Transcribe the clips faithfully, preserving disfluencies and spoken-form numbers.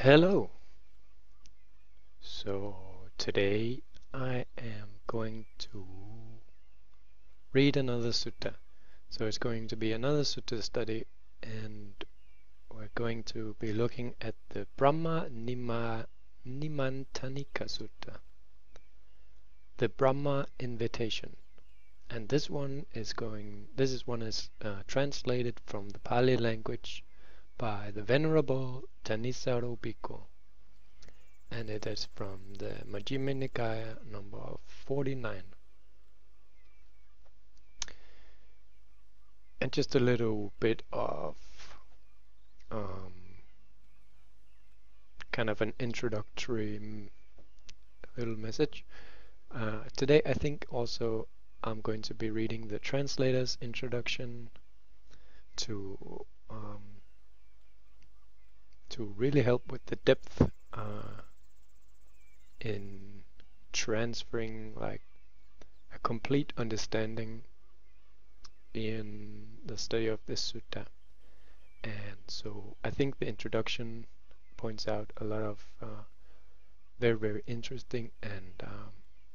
Hello. So today I am going to read another sutta. So it's going to be another sutta study, and we're going to be looking at the Brahma Nima, Nimantanika Sutta, the Brahma invitation. And this one is going. This is one is uh, translated from the Pali language by the Venerable Thanissaro Bhikkhu. And it is from the Majjhima Nikaya number forty-nine. And just a little bit of um, kind of an introductory little message. Uh, today I think also I'm going to be reading the translator's introduction to um, to really help with the depth uh, in transferring like a complete understanding in the study of this sutta. And so I think the introduction points out a lot of uh, very very interesting and um,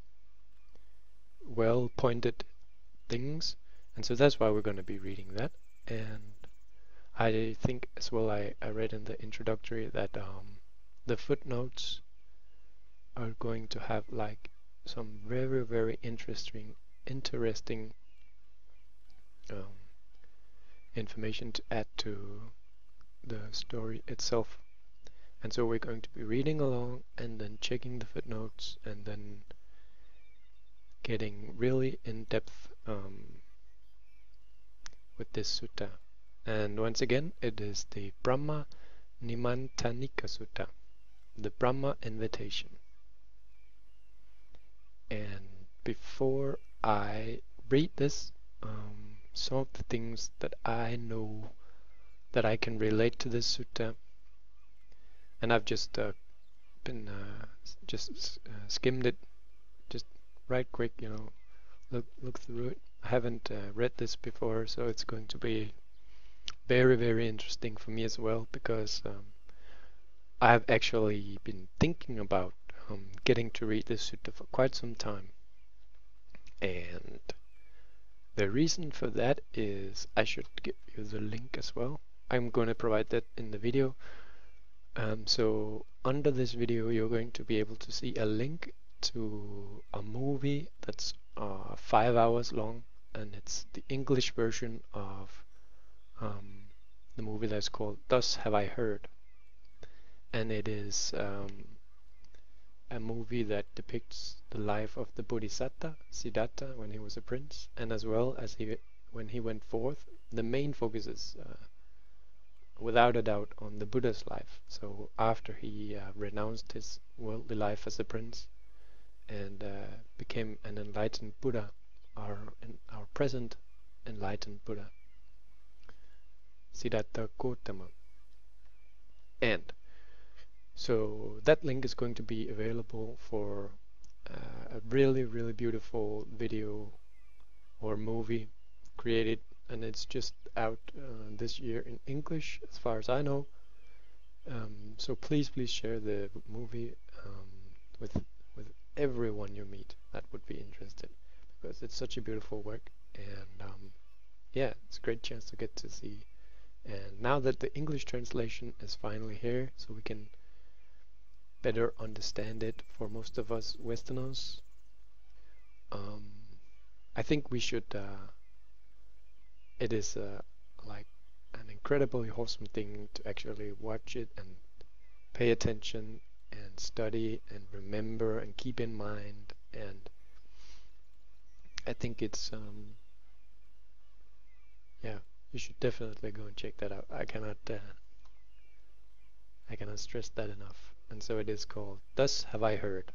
well pointed things, and so that's why we're going to be reading that. And I think as well I, I read in the introductory that um, the footnotes are going to have like some very very interesting interesting um, information to add to the story itself. And so we're going to be reading along and then checking the footnotes and then getting really in depth um, with this sutta. And once again, it is the Brahma Nimantanika Sutta, the Brahma invitation. And before I read this, um, some of the things that I know that I can relate to this sutta, and I've just uh, been uh, just uh, skimmed it, just right quick, you know, look look through it. I haven't uh, read this before, so it's going to be very very interesting for me as well, because um, I've actually been thinking about um, getting to read this sutta for quite some time. And the reason for that is, I should give you the link as well. I'm going to provide that in the video. Um, so under this video you're going to be able to see a link to a movie that's uh, five hours long, and it's the English version of um, the movie that's called Thus Have I Heard. And it is um, a movie that depicts the life of the Bodhisattva Siddhartha when he was a prince, and as well as he when he went forth. The main focus is uh, without a doubt on the Buddha's life. So after he uh, renounced his worldly life as a prince and uh, became an enlightened Buddha, our our present enlightened Buddha, Siddhartha Gautama. And so that link is going to be available for uh, a really really beautiful video or movie created, and it's just out uh, this year in English as far as I know. Um, so please please share the movie um, with with everyone you meet that would be interested, because it's such a beautiful work. And um, yeah, it's a great chance to get to see. And now that the English translation is finally here, so we can better understand it for most of us Westerners, um, I think we should uh, it is uh, like an incredibly wholesome thing to actually watch it and pay attention and study and remember and keep in mind. And I think it's um, yeah, you should definitely go and check that out. I cannot uh, I cannot stress that enough. And so it is called Thus Have I Heard.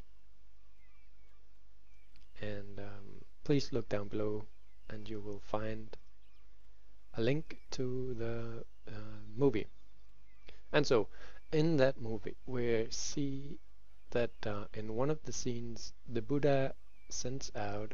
And um, please look down below and you will find a link to the uh, movie. And so in that movie we see that uh, in one of the scenes the Buddha sends out,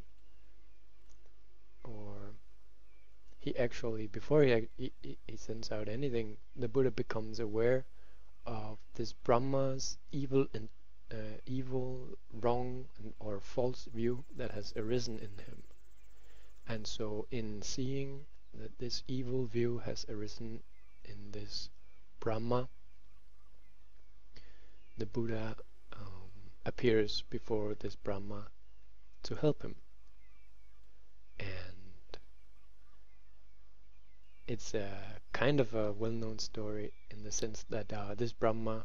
or he actually, before he, he, he sends out anything, the Buddha becomes aware of this Brahma's evil and uh, evil, wrong, and, or false view that has arisen in him. And so, in seeing that this evil view has arisen in this Brahma, the Buddha um, appears before this Brahma to help him. And it's a kind of a well-known story in the sense that uh, this Brahma,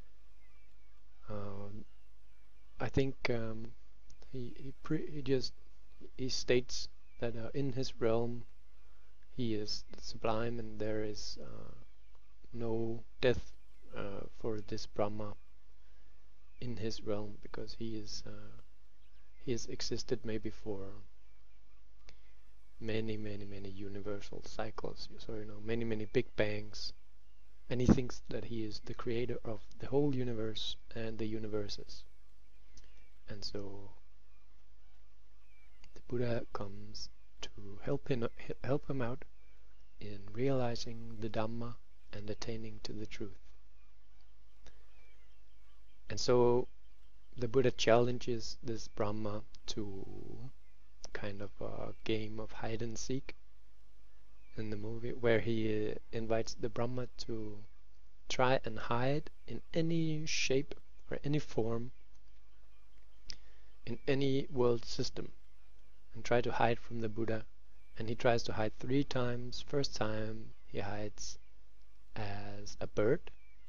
um, I think um, he he, pre- he just he states that uh, in his realm he is sublime and there is uh, no death uh, for this Brahma in his realm, because he is uh, he has existed maybe for many many many universal cycles, so you know, many many big bangs, and he thinks that he is the creator of the whole universe and the universes. And so the Buddha comes to help him help him out in realizing the Dhamma and attaining to the truth. And so the Buddha challenges this Brahma to kind of a game of hide and seek in the movie, where he uh, invites the Brahma to try and hide in any shape or any form in any world system, and try to hide from the Buddha. And he tries to hide three times. First time he hides as a bird,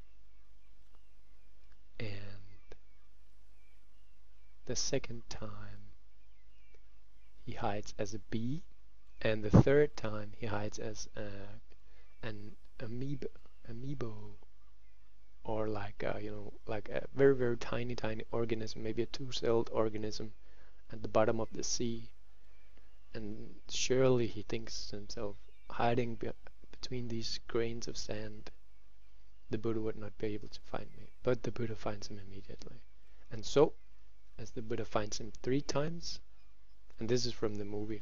and the second time he hides as a bee, and the third time he hides as a, an amoeba, amoebo, or like a, you know, like a very very tiny tiny organism, maybe a two-celled organism at the bottom of the sea. And surely he thinks to himself, hiding be between these grains of sand, the Buddha would not be able to find me. But the Buddha finds him immediately. And so, as the Buddha finds him three times, and this is from the movie,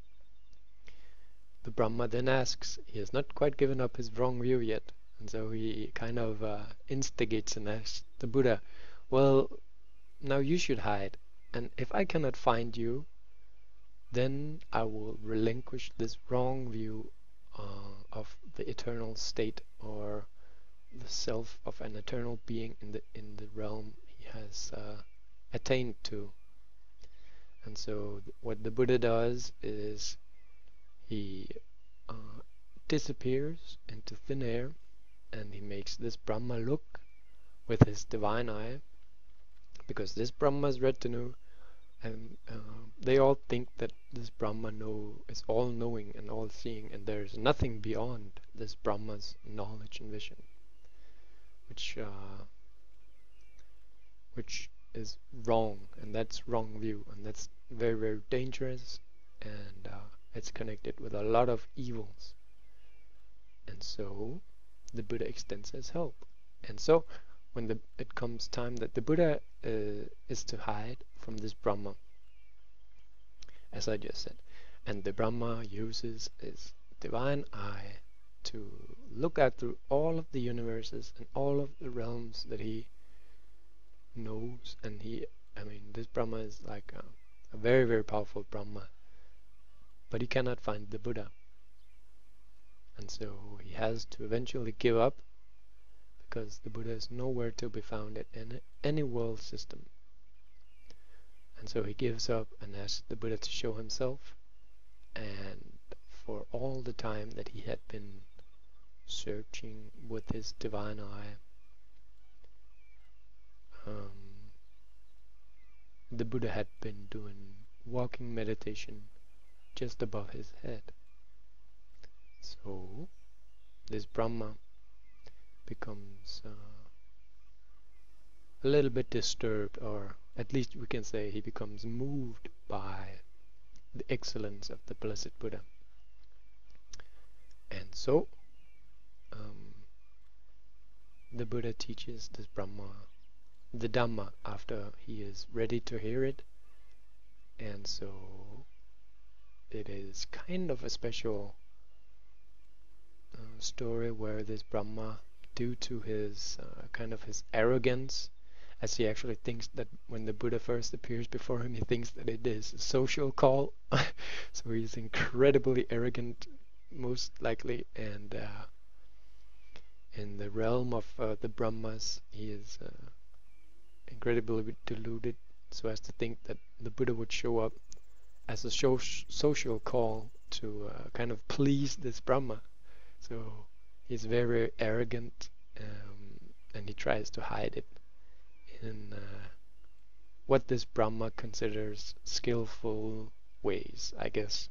the Brahma then asks, he has not quite given up his wrong view yet, and so he kind of uh, instigates and asks the Buddha, well, now you should hide, and if I cannot find you, then I will relinquish this wrong view uh, of the eternal state, or the self of an eternal being in the in the realm he has uh, attained to. And so th what the Buddha does is he uh, disappears into thin air, and he makes this Brahma look with his divine eye, because this Brahma is retinue, and uh, they all think that this Brahma know is all-knowing and all-seeing, and there is nothing beyond this Brahma's knowledge and vision, which uh, which is wrong, and that's wrong view, and that's very very dangerous, and uh, it's connected with a lot of evils. And so the Buddha extends his help. And so when the, it comes time that the Buddha uh, is to hide from this Brahma, as I just said, and the Brahma uses his divine eye to look out through all of the universes and all of the realms that he knows. And he, I mean, this Brahma is like a, a very very powerful Brahma, but he cannot find the Buddha, and so he has to eventually give up, because the Buddha is nowhere to be found in any, any world system. And so he gives up and asks the Buddha to show himself. And for all the time that he had been searching with his divine eye, um, the Buddha had been doing walking meditation just above his head. So this Brahma becomes uh, a little bit disturbed, or at least we can say he becomes moved by the excellence of the Blessed Buddha. And so um, the Buddha teaches this Brahma the Dhamma after he is ready to hear it. And so it is kind of a special uh, story where this Brahma due to his uh, kind of his arrogance, as he actually thinks that when the Buddha first appears before him, he thinks that it is a social call. So he's incredibly arrogant, most likely, and uh, in the realm of uh, the Brahmas, he is uh, incredibly deluded, so as to think that the Buddha would show up as a so social call to uh, kind of please this Brahma. So he's very arrogant, um, and he tries to hide it in uh, what this Brahma considers skillful ways, I guess.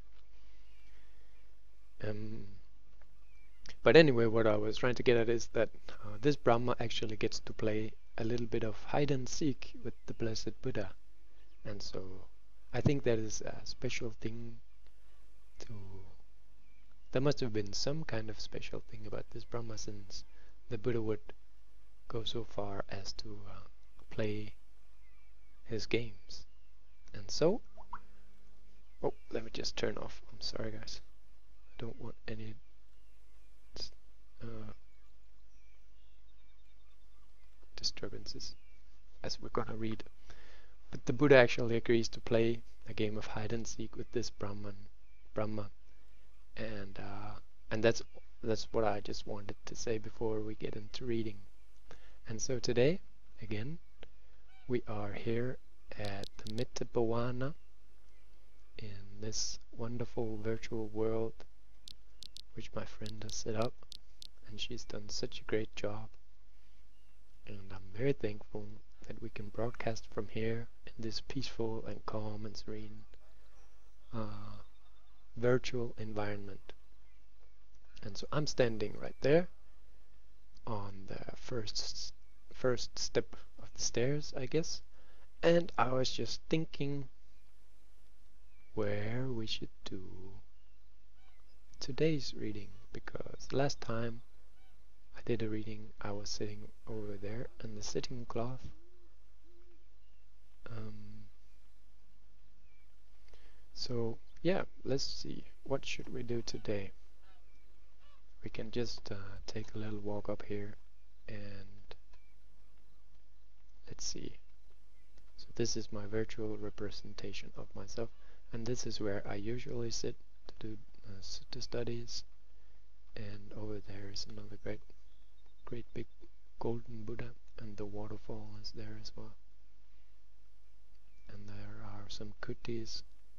Um, but anyway, what I was trying to get at is that uh, this Brahma actually gets to play a little bit of hide and seek with the Blessed Buddha. And so I think that is a special thing to... There must have been some kind of special thing about this Brahma, since the Buddha would go so far as to uh, play his games. And so... Oh, let me just turn off. I'm sorry, guys. I don't want any... Uh, disturbances as we're gonna read. But the Buddha actually agrees to play a game of hide and seek with this Brahman, Brahma, and uh, and that's that's what I just wanted to say before we get into reading. And so today, again, we are here at the Metta Bhavana in this wonderful virtual world which my friend has set up, and she's done such a great job. And I'm very thankful that we can broadcast from here in this peaceful and calm and serene uh, virtual environment. And so I'm standing right there on the first first step of the stairs, I guess, and I was just thinking where we should do today's reading, because last time I did a reading, I was sitting over there in the sitting cloth. Um, so yeah, let's see, what should we do today? We can just uh, take a little walk up here, and let's see. So this is my virtual representation of myself, and this is where I usually sit to do uh, sutta studies. And over there is another great great big golden Buddha, and the waterfall is there as well. And there are some kutis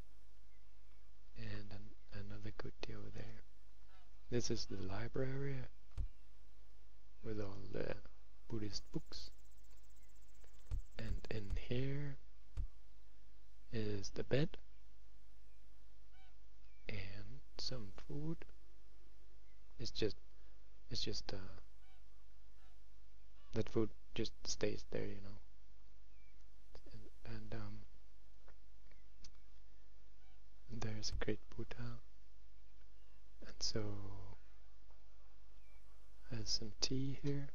and an, another kuti over there. This is the library with all the Buddhist books. And in here is the bed and some food. It's just it's just uh that food just stays there, you know. And, and um, there's a great Buddha, and so there's some tea here.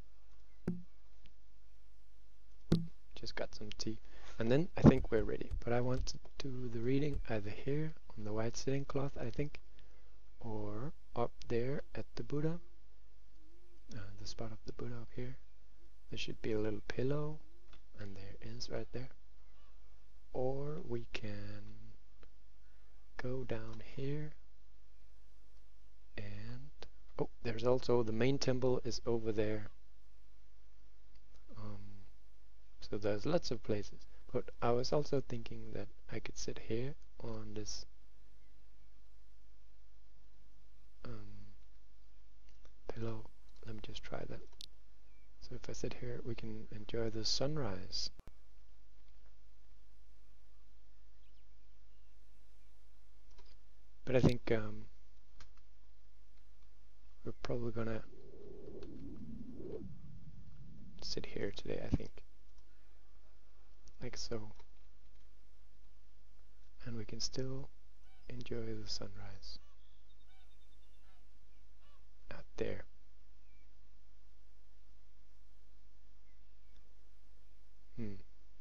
Just got some tea, and then I think we're ready. But I want to do the reading either here on the white sitting cloth, I think, or up there at the Buddha, uh, the spot of the Buddha up here. There should be a little pillow, and there is right there. Or we can go down here, and oh, there's also the main temple is over there. Um, so there's lots of places. But I was also thinking that I could sit here on this um, pillow. Let me just try that. So if I sit here, we can enjoy the sunrise. But I think um, we're probably gonna sit here today, I think. Like so. And we can still enjoy the sunrise. Out there. Hmm.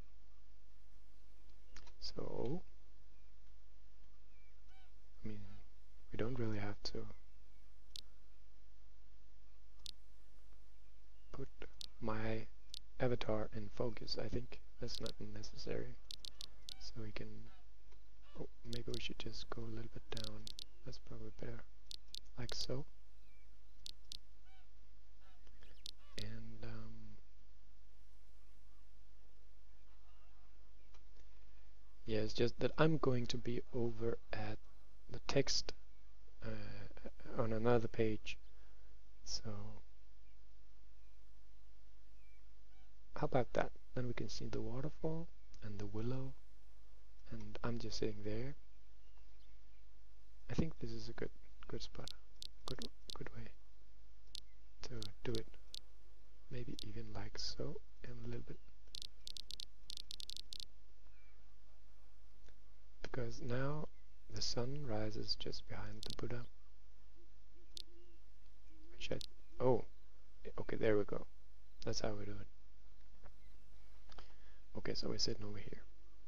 So, I mean, we don't really have to my avatar in focus. I think that's not necessary. So we can, oh, maybe we should just go a little bit down. That's probably better, like so. And um, yeah, it's just that I'm going to be over at the text uh, on another page. So how about that? Then we can see the waterfall and the willow, and I'm just sitting there. I think this is a good good spot, good good way to do it. Maybe even like so, and a little bit, because now the sun rises just behind the Buddha. Which I, oh, okay, there we go. That's how we do it. Okay, so we're sitting over here.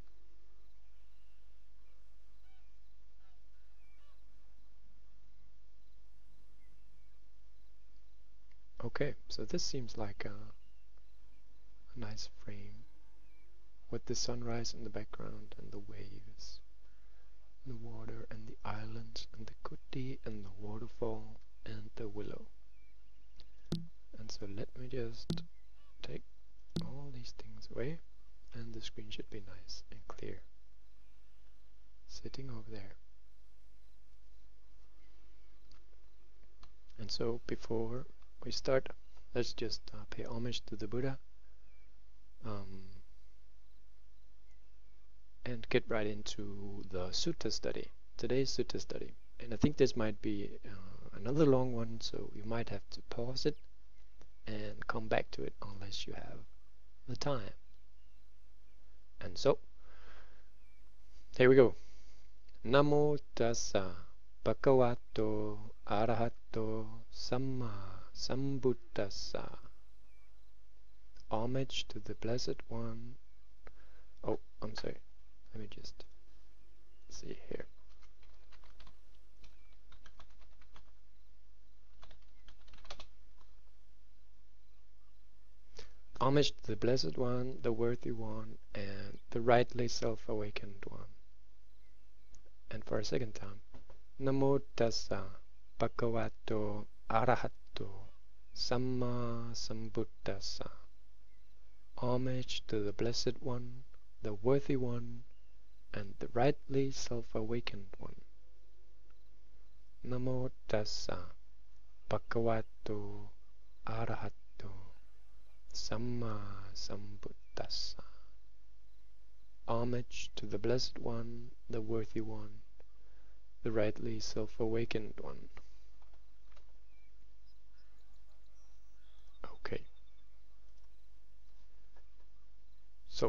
Okay, so this seems like a, a nice frame with the sunrise in the background and the waves, the water and the islands and the kuti and the waterfall and the willow. And so let me just take all these things away, and the screen should be nice and clear. Sitting over there. And so before we start, let's just uh, pay homage to the Buddha um, and get right into the sutta study, today's sutta study. And I think this might be uh, another long one, so you might have to pause it and come back to it unless you have the time. And so, here we go. Namo tassa bhagavato arahato samma sambuddhassa. Homage to the Blessed One. Oh, I'm sorry. Let me just see here. Homage to the Blessed One, the Worthy One, and the rightly self-awakened One. And for a second time, Namo tassa bhagavato arahato samma sambuddhassa. Homage to the Blessed One, the Worthy One, and the rightly self-awakened One. Namo tassa bhagavato arahato samma sambuddhassa. Homage to the Blessed One, the Worthy One, the rightly self-awakened One. Okay. So,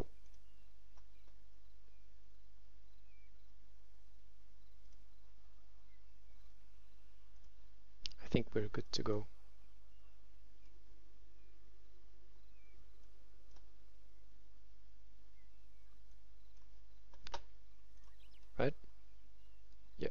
I think we're good to go. Right? Yeah.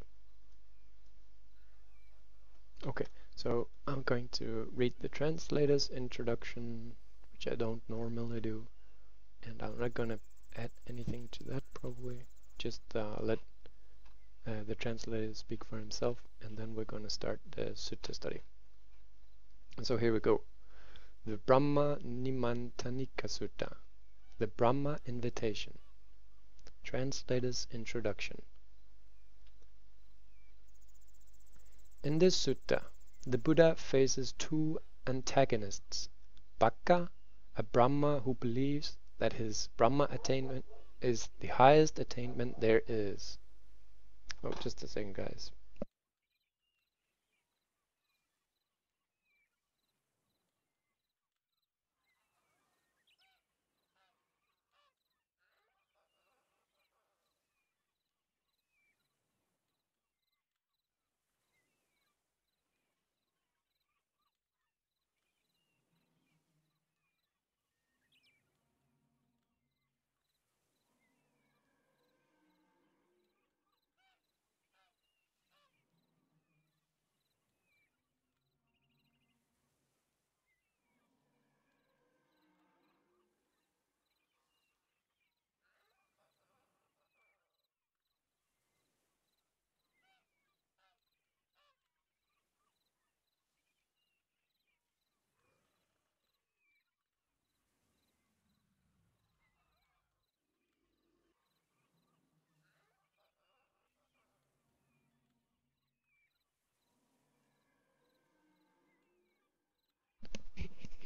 Okay, so I'm going to read the translator's introduction, which I don't normally do, and I'm not gonna add anything to that probably. Just uh, let uh, the translator speak for himself, and then we're gonna start the sutta study. And so here we go. The Brahma Nimantanika Sutta, the Brahma Invitation. Translator's introduction. In this sutta, the Buddha faces two antagonists: Bhakka, a Brahma who believes that his Brahma attainment is the highest attainment there is. Oh, just a second, guys.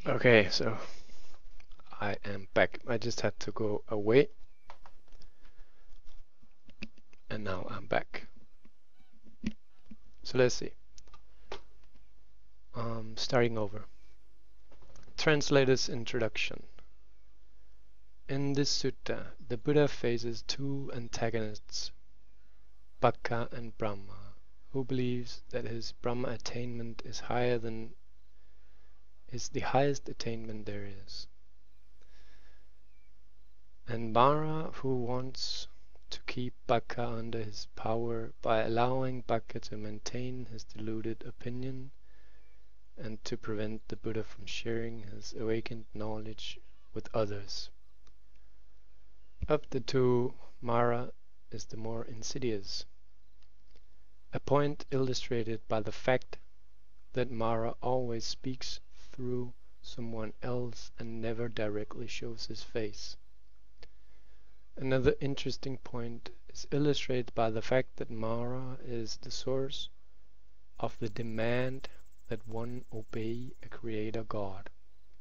Okay, so I am back. I just had to go away, and now I'm back. So let's see. Um, starting over. Translator's introduction. In this sutta, the Buddha faces two antagonists, Bhakka and Brahma, who believes that his Brahma attainment is higher than is the highest attainment there is, and Mara, who wants to keep Bhakka under his power by allowing Bhakka to maintain his deluded opinion and to prevent the Buddha from sharing his awakened knowledge with others. Of the two, Mara is the more insidious, a point illustrated by the fact that Mara always speaks through someone else and never directly shows his face. Another interesting point is illustrated by the fact that Mara is the source of the demand that one obey a creator God.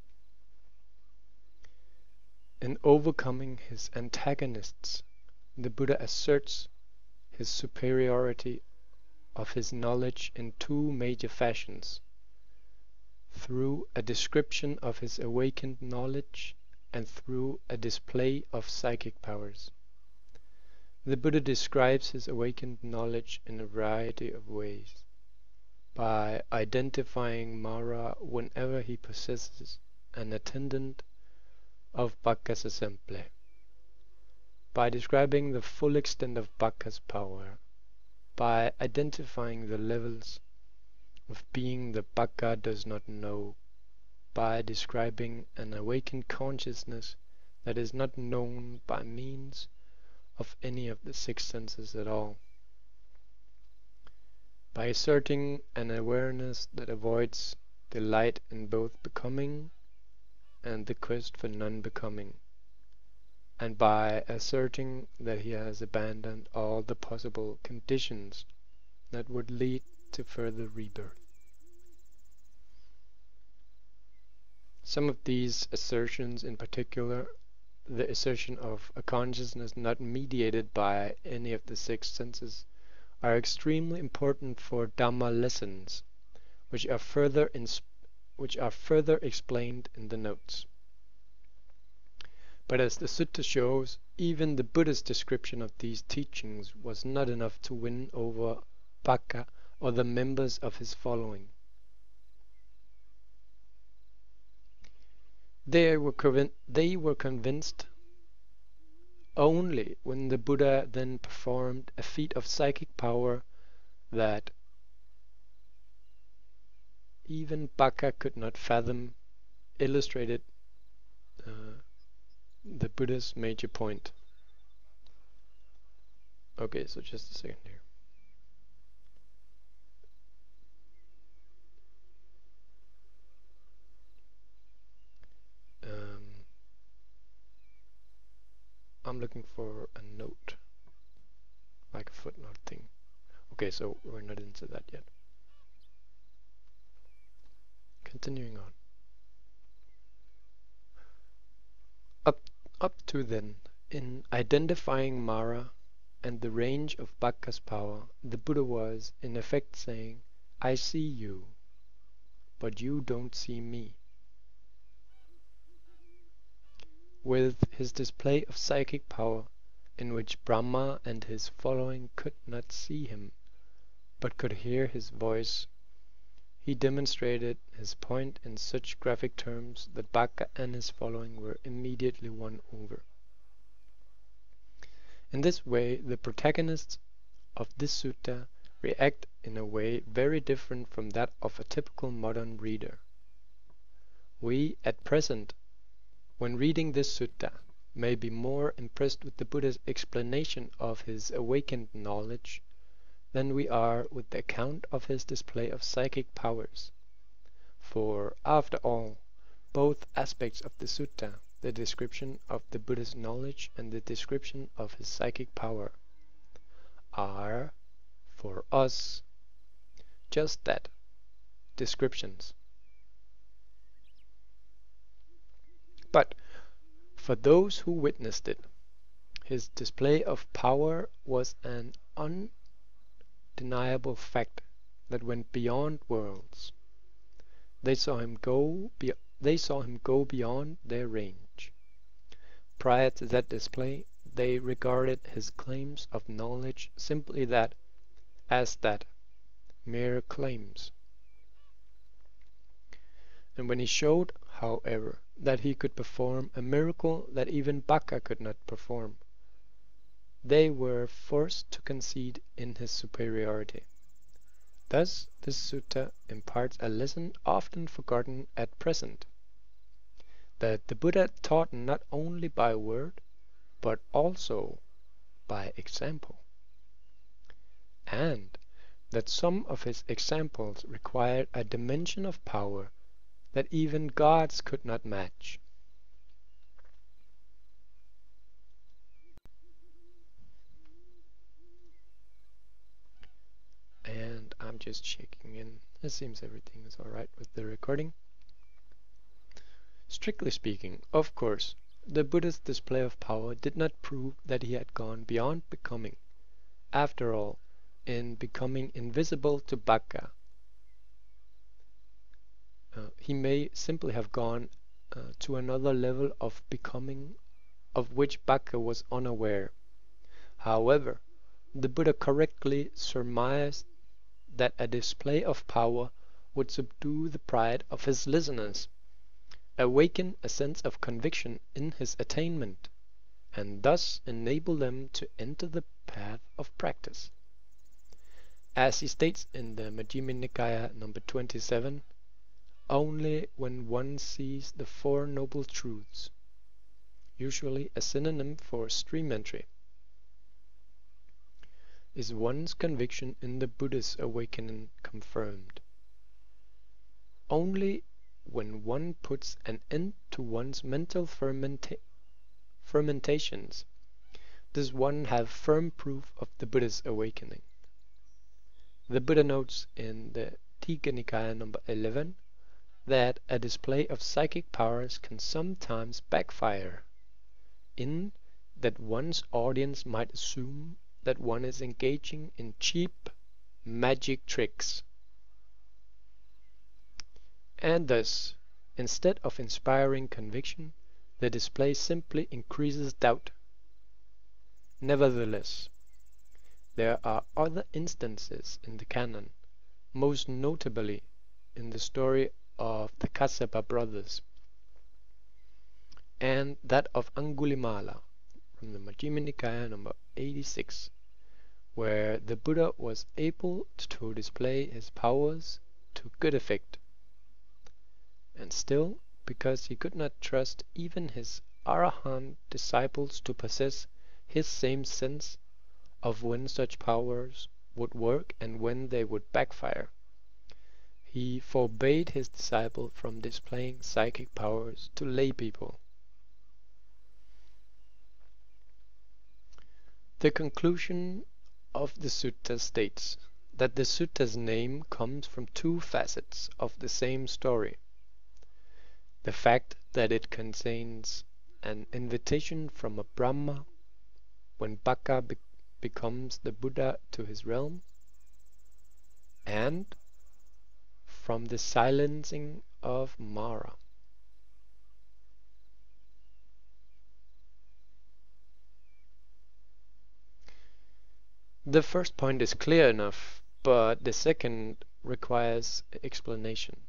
In overcoming his antagonists, the Buddha asserts his superiority of his knowledge in two major fashions: through a description of his awakened knowledge and through a display of psychic powers. The Buddha describes his awakened knowledge in a variety of ways: by identifying Mara whenever he possesses an attendant of Bhakka's assembly, by describing the full extent of Bhakka's power, by identifying the levels of being that Bhakka does not know, by describing an awakened consciousness that is not known by means of any of the six senses at all, by asserting an awareness that avoids delight in both becoming and the quest for non-becoming, and by asserting that he has abandoned all the possible conditions that would lead to further rebirth. Some of these assertions, in particular the assertion of a consciousness not mediated by any of the six senses, are extremely important for Dhamma lessons, which are further in which are further explained in the notes. But as the sutta shows, even the Buddha's description of these teachings was not enough to win over Bhakka or the members of his following. They were, convin they were convinced only when the Buddha then performed a feat of psychic power that even Bhakka could not fathom, illustrated uh, the Buddha's major point. Okay, so just a second here. Um, I'm looking for a note, like a footnote thing. Okay, so we're not into that yet. Continuing on. Up, up to then, in identifying Mara and the range of Bhakka's power, the Buddha was, in effect, saying, I see you, but you don't see me. With his display of psychic power, in which Brahma and his following could not see him, but could hear his voice, he demonstrated his point in such graphic terms that Bhakka and his following were immediately won over. In this way, the protagonists of this sutta react in a way very different from that of a typical modern reader. We, at present, when reading this sutta, may be more impressed with the Buddha's explanation of his awakened knowledge than we are with the account of his display of psychic powers. For, after all, both aspects of the sutta, the description of the Buddha's knowledge and the description of his psychic power, are, for us, just that, descriptions. But for those who witnessed it, his display of power was an undeniable fact that went beyond worlds. They saw him go be they saw him go beyond their range. Prior to that display, they regarded his claims of knowledge simply that as that, mere claims. And when he showed, however, that he could perform a miracle that even Bacca could not perform, they were forced to concede in his superiority. Thus, this sutta imparts a lesson often forgotten at present, that the Buddha taught not only by word, but also by example, and that some of his examples required a dimension of power that even gods could not match. And I'm just checking in. It seems everything is alright with the recording. Strictly speaking, of course, the Buddha's display of power did not prove that he had gone beyond becoming. After all, in becoming invisible to Bacca, uh, he may simply have gone uh, to another level of becoming of which Bacca was unaware. However, the Buddha correctly surmised that a display of power would subdue the pride of his listeners, awaken a sense of conviction in his attainment, and thus enable them to enter the path of practice. As he states in the Majjhima Nikaya number twenty-seven, only when one sees the Four Noble Truths, usually a synonym for stream entry, is one's conviction in the Buddha's awakening confirmed. Only when one puts an end to one's mental fermenta fermentations does one have firm proof of the Buddha's awakening. The Buddha notes in the Tika Nikaya number eleven that a display of psychic powers can sometimes backfire, in that one's audience might assume that one is engaging in cheap magic tricks, and thus, instead of inspiring conviction, the display simply increases doubt. Nevertheless, there are other instances in the canon, most notably in the story of the Kassapa brothers and that of Angulimala from the Majjhima Nikaya number eighty-six, where the Buddha was able to display his powers to good effect. And still, because he could not trust even his Arahant disciples to possess his same sense of when such powers would work and when they would backfire, he forbade his disciple from displaying psychic powers to lay people. The conclusion of the sutta states that the sutta's name comes from two facets of the same story. The fact that it contains an invitation from a Brahma when Bacca be becomes the Buddha to his realm, and from the silencing of Mara. The first point is clear enough, but the second requires explanation.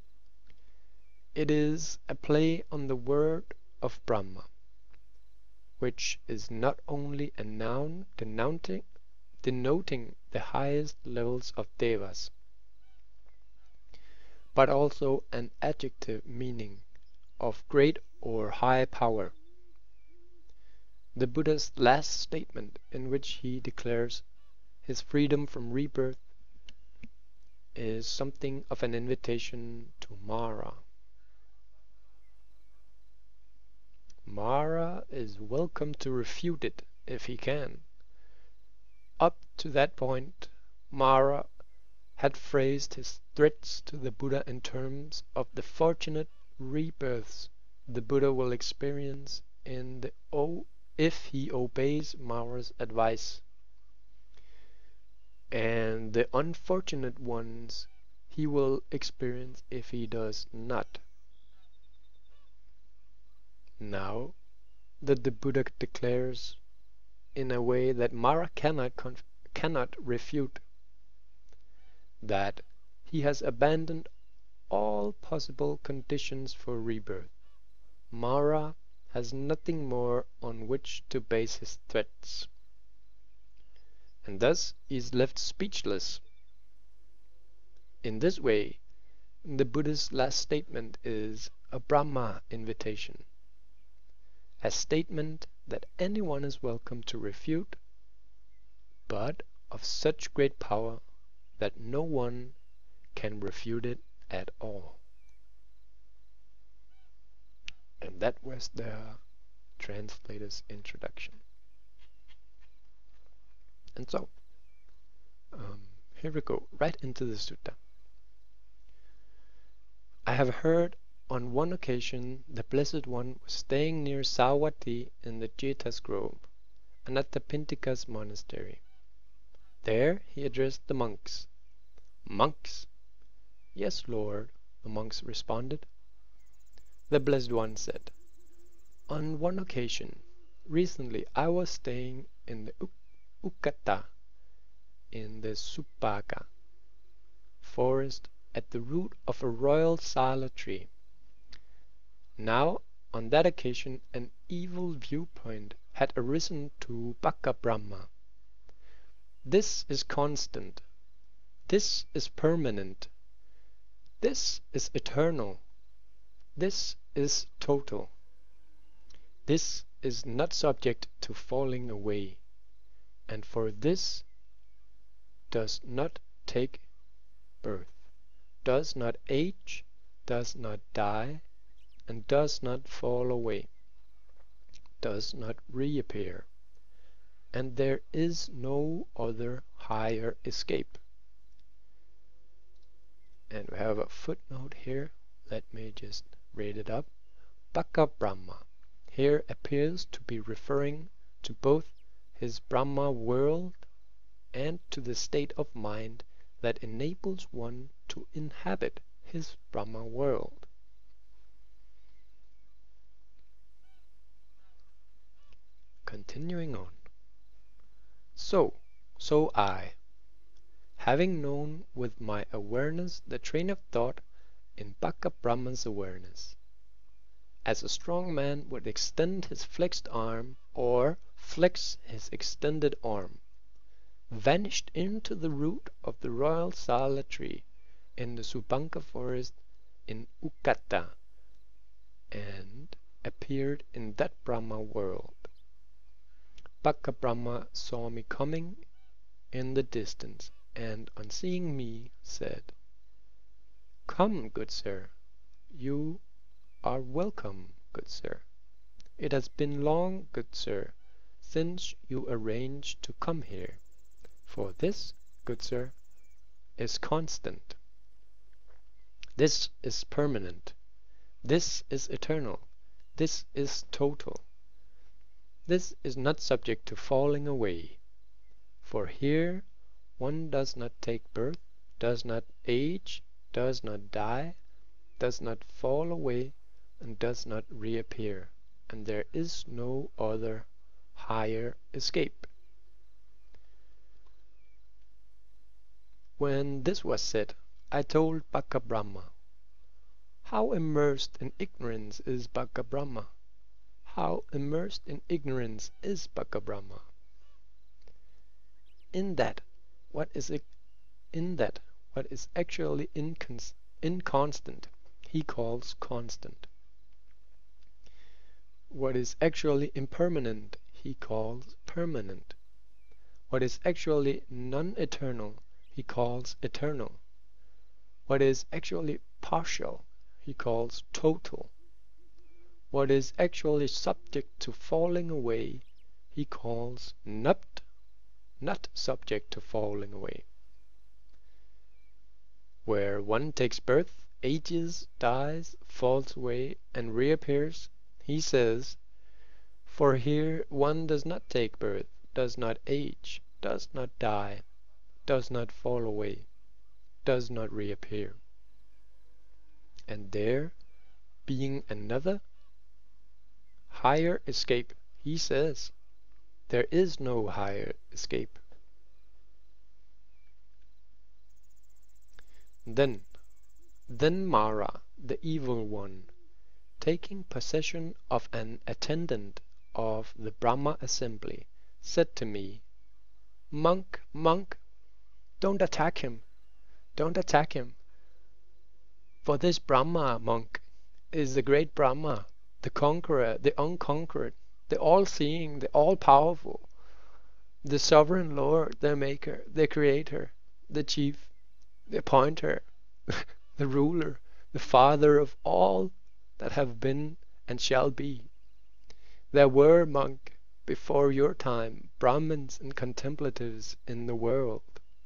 It is a play on the word of Brahma, which is not only a noun denoting, denoting the highest levels of devas, but also an adjective meaning of great or high power. The Buddha's last statement, in which he declares his freedom from rebirth, is something of an invitation to Mara. Mara is welcome to refute it if he can. Up to that point, Mara had phrased his threats to the Buddha in terms of the fortunate rebirths the Buddha will experience in the o if he obeys Mara's advice, and the unfortunate ones he will experience if he does not. Now that the Buddha declares in a way that Mara cannot cannot refute that he has abandoned all possible conditions for rebirth, Mara has nothing more on which to base his threats, and thus he is left speechless. In this way, the Buddha's last statement is a Brahma invitation, a statement that anyone is welcome to refute, but of such great power that no one can refute it at all. And that was the translator's introduction. And so, um, here we go, right into the sutta. I have heard on one occasion the Blessed One was staying near Savatthi in the Jetas Grove, Anathapindika's monastery. There he addressed the monks. Monks? Yes, Lord, the monks responded. The Blessed One said, on one occasion, recently I was staying in the Ukata, in the Supaka forest at the root of a royal sala tree. Now, on that occasion, an evil viewpoint had arisen to Bhakka Brahma. This is constant. This is permanent. This is eternal. This is total. This is not subject to falling away, and for this does not take birth, does not age, does not die, and does not fall away, does not reappear, and there is no other higher escape. And we have a footnote here. Let me just read it up. Bhakka Brahma here appears to be referring to both his Brahma world and to the state of mind that enables one to inhabit his Brahma world. Continuing on. So, so I, having known with my awareness the train of thought in Bhakka Brahma's awareness, as a strong man would extend his flexed arm or flex his extended arm, vanished into the root of the royal sala tree in the Subanka forest in Ukata, and appeared in that Brahma world. Bhakka Brahma saw me coming in the distance, and on seeing me said, "Come, good sir, you are welcome, good sir. It has been long, good sir, since you arranged to come here, for this, good sir, is constant. This is permanent. This is eternal. This is total. This is not subject to falling away, for here one does not take birth, does not age, does not die, does not fall away, and does not reappear, and there is no other higher escape." When this was said, I told Bhakka Brahma, "How immersed in ignorance is Bhakka Brahma? How immersed in ignorance is Bhakka Brahma? In that what is in that what is actually incons inconstant, he calls constant. What is actually impermanent, he calls permanent. What is actually non-eternal, he calls eternal. What is actually partial, he calls total. What is actually subject to falling away, he calls not, not subject to falling away. Where one takes birth ages, dies, falls away, and reappears, he says, for here one does not take birth, does not age, does not die, does not fall away, does not reappear. And there, being another, higher escape, he says, there is no higher escape. Then, then Mara, the evil one, taking possession of an attendant of the Brahma assembly, said to me, Monk, monk, don't attack him, don't attack him. For this Brahma, monk, is the great Brahma, the conqueror, the unconquered, the all-seeing, the all-powerful, the sovereign Lord, the maker, the creator, the chief, the appointer, the ruler, the father of all that have been and shall be. There were, monk, before your time, Brahmins and contemplatives in the world,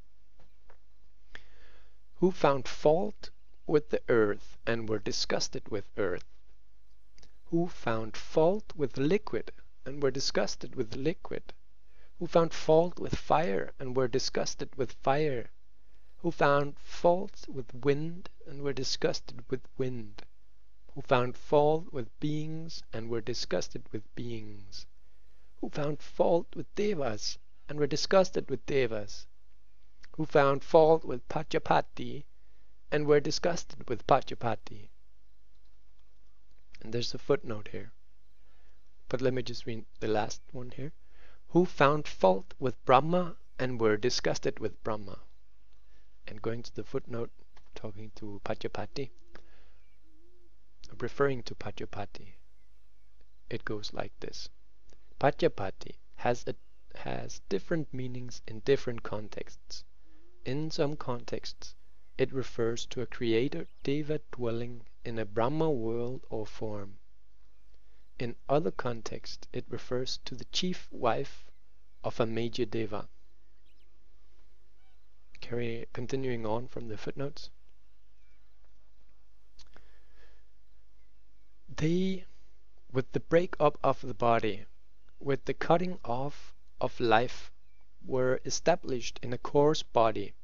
who found fault with the earth and were disgusted with earth, who found fault with liquid and were disgusted with liquid, who found fault with fire and were disgusted with fire, who found fault with wind and were disgusted with wind, who found fault with beings and were disgusted with beings, who found fault with devas and were disgusted with devas, who found fault with Pajapati and were disgusted with Pajapati. And there's a footnote here, but let me just read the last one here. Who found fault with Brahma and were disgusted with Brahma. And going to the footnote, talking to Pajapati, referring to Pajapati, it goes like this. Pajapati has, a, has different meanings in different contexts. In some contexts, it refers to a creator deva dwelling in a Brahma world or form. In other contexts, it refers to the chief wife of a major deva. Carry, continuing on from the footnotes. They, with the break-up of the body, with the cutting off of life, were established in a coarse body.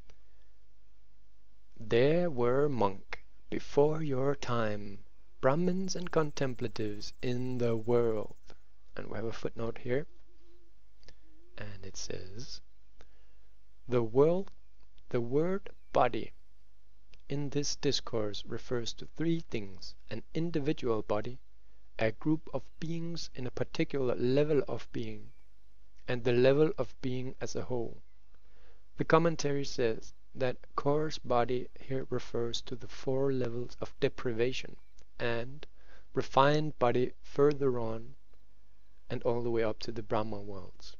There were, monk, before your time, Brahmins and contemplatives in the world. And we have a footnote here, and it says, the world, the word body in this discourse refers to three things: an individual body, a group of beings in a particular level of being, and the level of being as a whole. The commentary says that coarse body here refers to the four levels of deprivation, and refined body further on and all the way up to the Brahma worlds.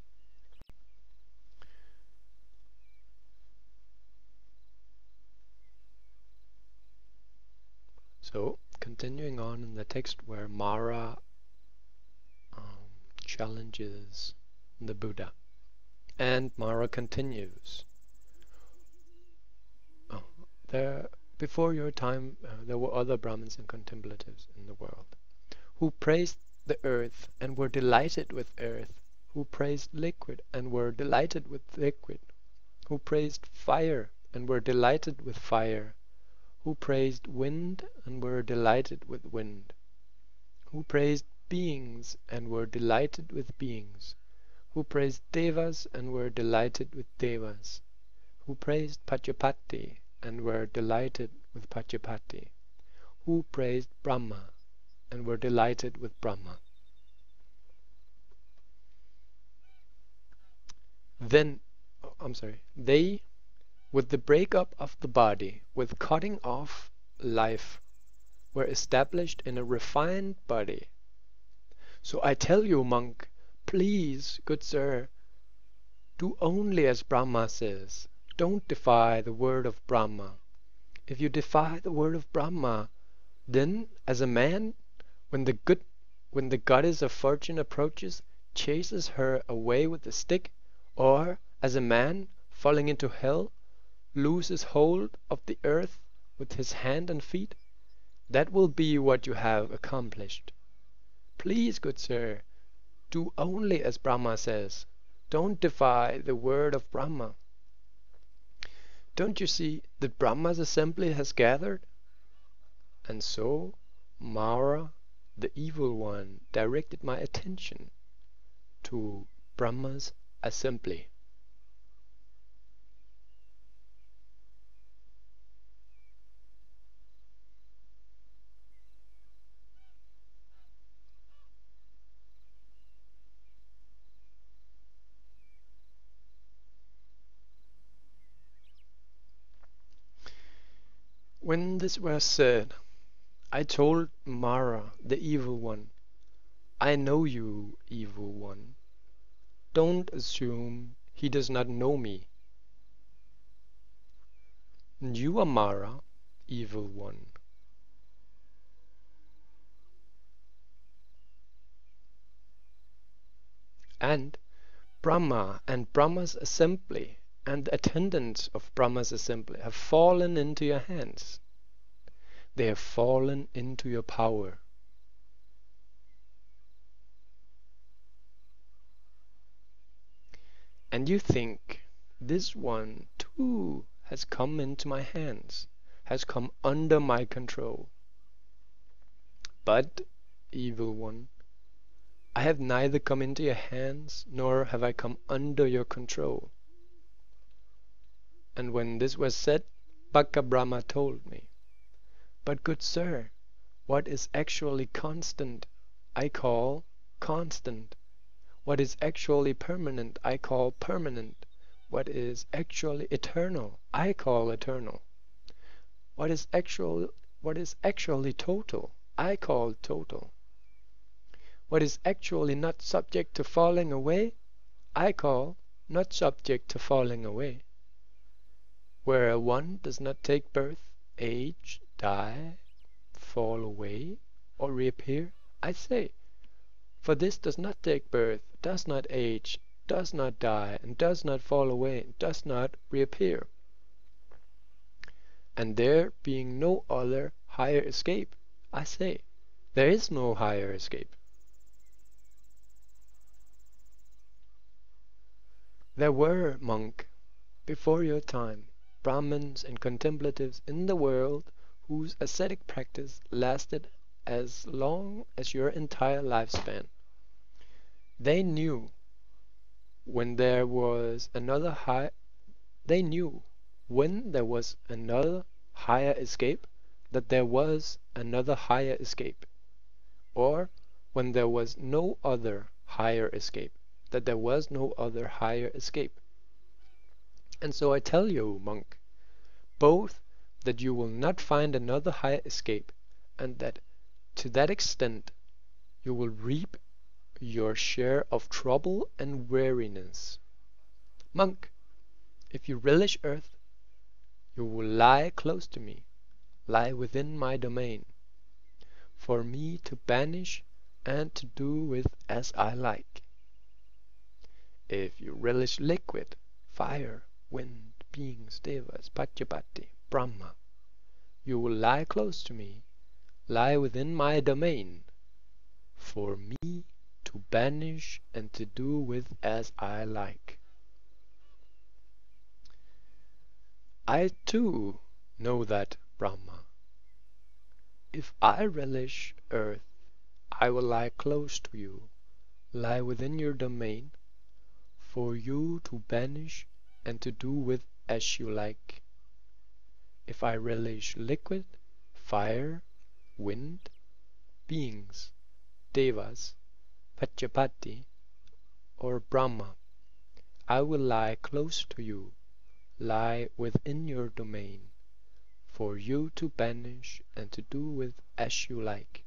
So, continuing on in the text where Mara um, challenges the Buddha, and Mara continues. Oh, there, before your time, uh, there were other Brahmins and contemplatives in the world, who praised the earth and were delighted with earth, who praised liquid and were delighted with liquid, who praised fire and were delighted with fire, who praised wind and were delighted with wind, who praised beings and were delighted with beings, who praised devas and were delighted with devas, who praised Pajapati and were delighted with Pajapati, who praised Brahma and were delighted with Brahma. Then, oh, I'm sorry, they, with the breakup of the body, with cutting off life, were established in a refined body. So I tell you, monk, please, good sir, do only as Brahma says. Don't defy the word of Brahma. If you defy the word of Brahma, then, as a man, when the good, when the goddess of fortune approaches, chases her away with a stick, or, as a man, falling into hell, loses hold of the earth with his hand and feet, that will be what you have accomplished. Please, good sir, do only as Brahma says. Don't defy the word of Brahma. Don't you see that Brahma's assembly has gathered? And so Mara, the evil one, directed my attention to Brahma's assembly. When this was said, I told Mara, the evil one, I know you, evil one. Don't assume he does not know me. You are Mara, evil one. And Brahma and Brahma's assembly and the attendants of Brahma's assembly have fallen into your hands. They have fallen into your power. And you think this one too has come into my hands, has come under my control. But, evil one, I have neither come into your hands, nor have I come under your control. And when this was said, Bhakka Brahma told me, but good sir, what is actually constant, I call constant. What is actually permanent, I call permanent. What is actually eternal, I call eternal. What is actual, what is actually total, I call total. What is actually not subject to falling away, I call not subject to falling away. Where one does not take birth, age, die, fall away, or reappear, I say, for this does not take birth, does not age, does not die, and does not fall away, does not reappear. And there being no other higher escape, I say, there is no higher escape. There were, monk, before your time, Brahmins and contemplatives in the world whose ascetic practice lasted as long as your entire lifespan. They knew when there was another high they knew when there was another higher escape that there was another higher escape, or when there was no other higher escape that there was no other higher escape. And so I tell you, monk, both that you will not find another higher escape, and that to that extent you will reap your share of trouble and weariness. Monk, if you relish earth, you will lie close to me, lie within my domain, for me to banish and to do with as I like. If you relish liquid, fire, wind, beings, devas, Pajapati, Brahma, you will lie close to me, lie within my domain, for me to banish and to do with as I like. I too know that, Brahma. If I relish earth, I will lie close to you, lie within your domain, for you to banish and to do with as you like. If I relish liquid, fire, wind, beings, devas, Pajapati, or Brahma, I will lie close to you, lie within your domain, for you to banish and to do with as you like.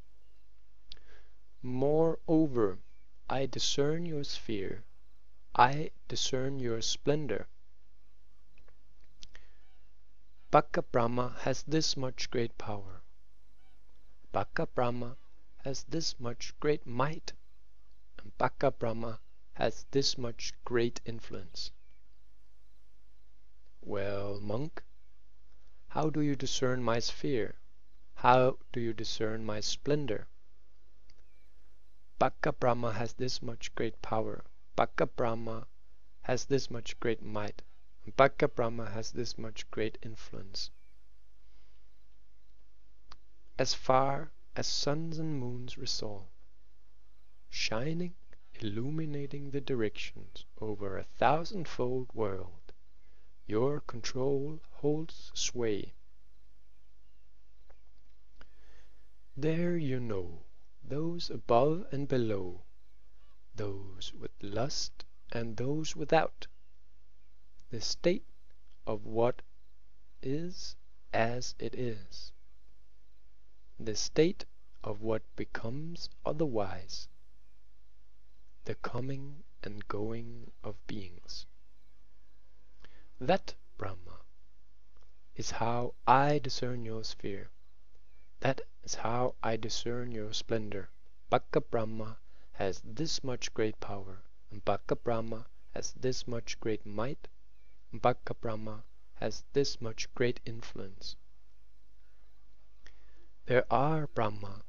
Moreover, I discern your sphere, I discern your splendor. Bhakka Brahma has this much great power. Bhakka Brahma has this much great might. And Bhakka Brahma has this much great influence. Well, monk, How do you discern my sphere? How do you discern my splendor? Bhakka Brahma has this much great power. Bhakka Brahma has this much great might. Bhakka Brahma has this much great influence. As far as suns and moons resolve, shining, illuminating the directions over a thousandfold world, your control holds sway. There you know those above and below, those with lust and those without, the state of what is as it is, the state of what becomes otherwise, the coming and going of beings. That, Brahma, is how I discern your sphere. That is how I discern your splendor. Bhakka Brahma has this much great power, and Bhakka Brahma has this much great might, and Bhakka Brahma has this much great influence. There are, Brahma,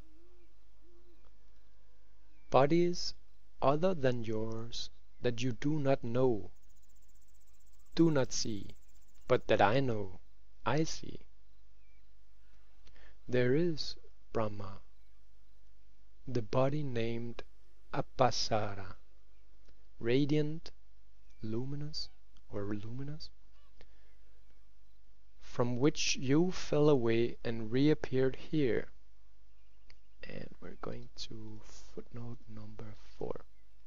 bodies other than yours that you do not know, do not see, but that I know, I see. There is, Brahma, the body named Apasara, radiant, luminous, or luminous, from which you fell away and reappeared here. And we're going to footnote number four.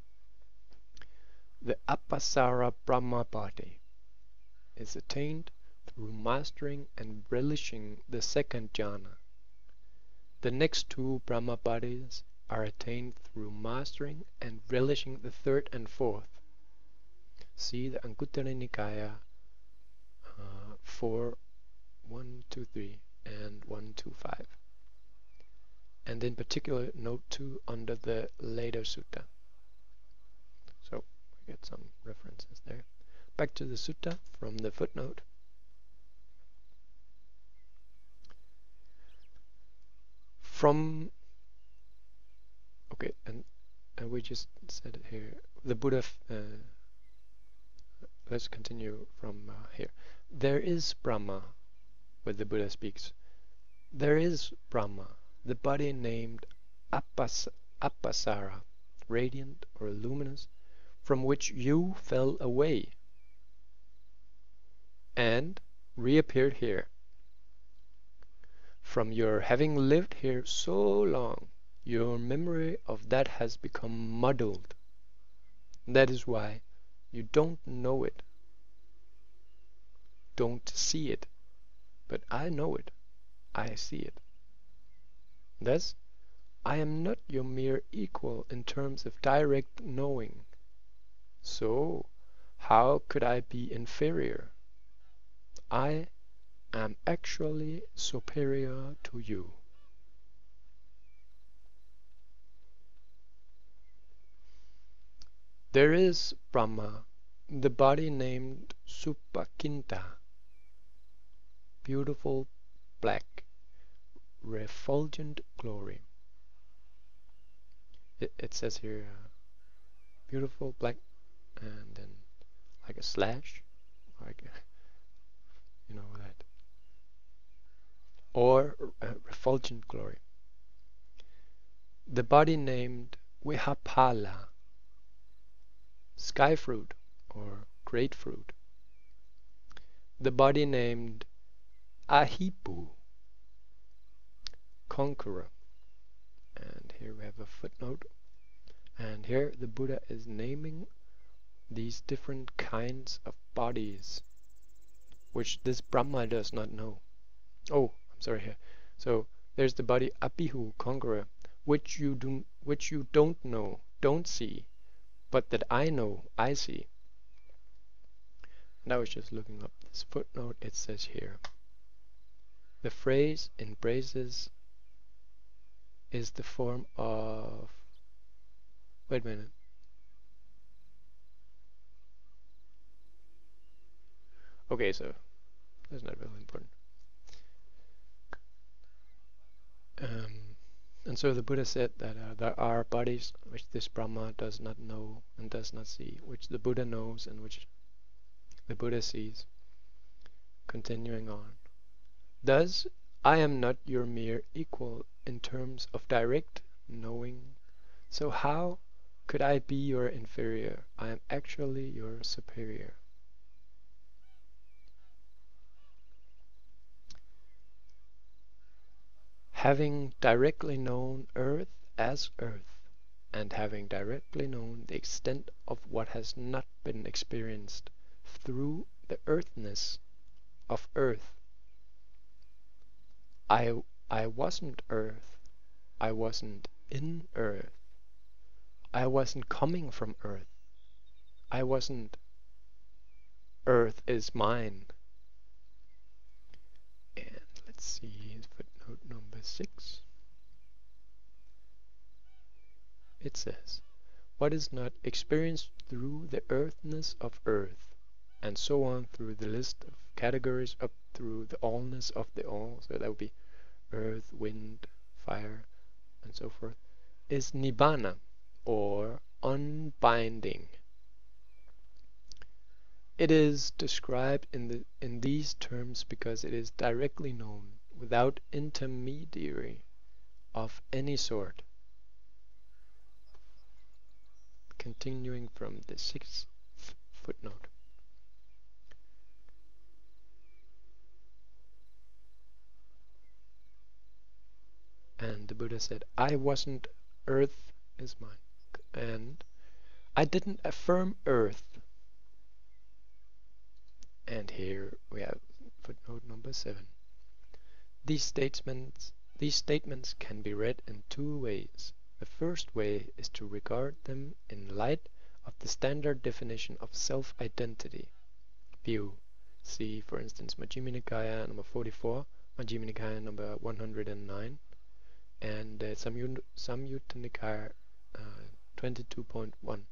The Apasara Brahma body is attained through mastering and relishing the second jhana. The next two Brahma bodies are attained through mastering and relishing the third and fourth. See the Anguttara Nikaya uh, four, one, two, three and one, two, five. And in particular note two under the later sutta. So we get some references there. Back to the sutta from the footnote. From okay, and and we just said it here. The Buddha. Uh, let's continue from uh, here. There is Brahma, where the Buddha speaks. There is Brahma, the body named Apas Apasara, radiant or luminous, from which you fell away and reappeared here. From your having lived here so long, your memory of that has become muddled. That is why you don't know it, don't see it, but I know it, I see it. Thus, I am not your mere equal in terms of direct knowing. So, how could I be inferior? I am actually superior to you. There is Brahma, the body named Supakinta, beautiful black, refulgent glory. It, it says here, uh, beautiful black, and then like a slash, like you know that, or uh, refulgent glory. The body named Vihapala, sky fruit or grapefruit. The body named Ahipu, conqueror. And here we have a footnote. And here the Buddha is naming these different kinds of bodies, which this Brahma does not know. Oh, I'm sorry here. So there's the body Apihu, conqueror, which you do, which you don't know, don't see, but that I know, I see. And I was just looking up this footnote. It says here, the phrase embraces is the form of, wait a minute, okay, so that's not really important. Um, and so the Buddha said that uh, there are bodies which this Brahma does not know and does not see, which the Buddha knows and which the Buddha sees. Continuing on. Thus, I am not your mere equal in terms of direct knowing. So how could I be your inferior? I am actually your superior. Having directly known earth as earth, and having directly known the extent of what has not been experienced through the earthness of earth, I, I wasn't earth, I wasn't in earth, I wasn't coming from earth, I wasn't earth is mine. And let's see footnote number six. It says, what is not experienced through the earthness of earth, and so on through the list of categories up through the allness of the all, so that would be earth, wind, fire, and so forth, is nibbana, or unbinding. It is described in, the, in these terms because it is directly known, without intermediary of any sort. Continuing from the sixth footnote. And the Buddha said, I wasn't, earth is mine. And I didn't affirm earth. And here we have footnote number seven. These statements, these statements can be read in two ways. The first way is to regard them in light of the standard definition of self-identity. View. See, for instance, Majjhima Nikaya number forty-four, Majjhima Nikaya number one hundred nine, and uh, Samyutta, Samyutta Nikaya uh, twenty-two point one,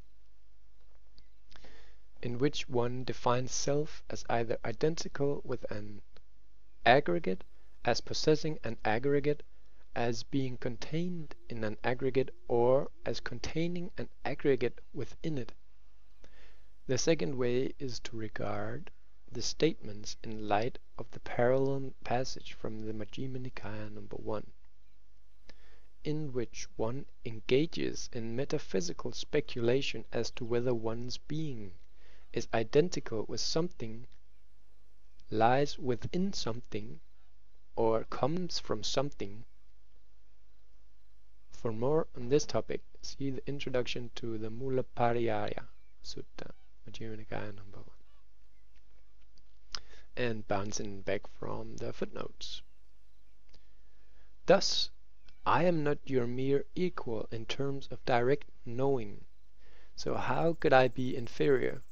in which one defines self as either identical with an aggregate, as possessing an aggregate, as being contained in an aggregate, or as containing an aggregate within it. The second way is to regard the statements in light of the parallel passage from the Majjhima Nikaya number one, in which one engages in metaphysical speculation as to whether one's being is identical with something, lies within something, or comes from something. For more on this topic, see the introduction to the Mulapariyaya Sutta, Majjhima Nikaya number one. And bouncing back from the footnotes. Thus, I am not your mere equal in terms of direct knowing. So how could I be inferior?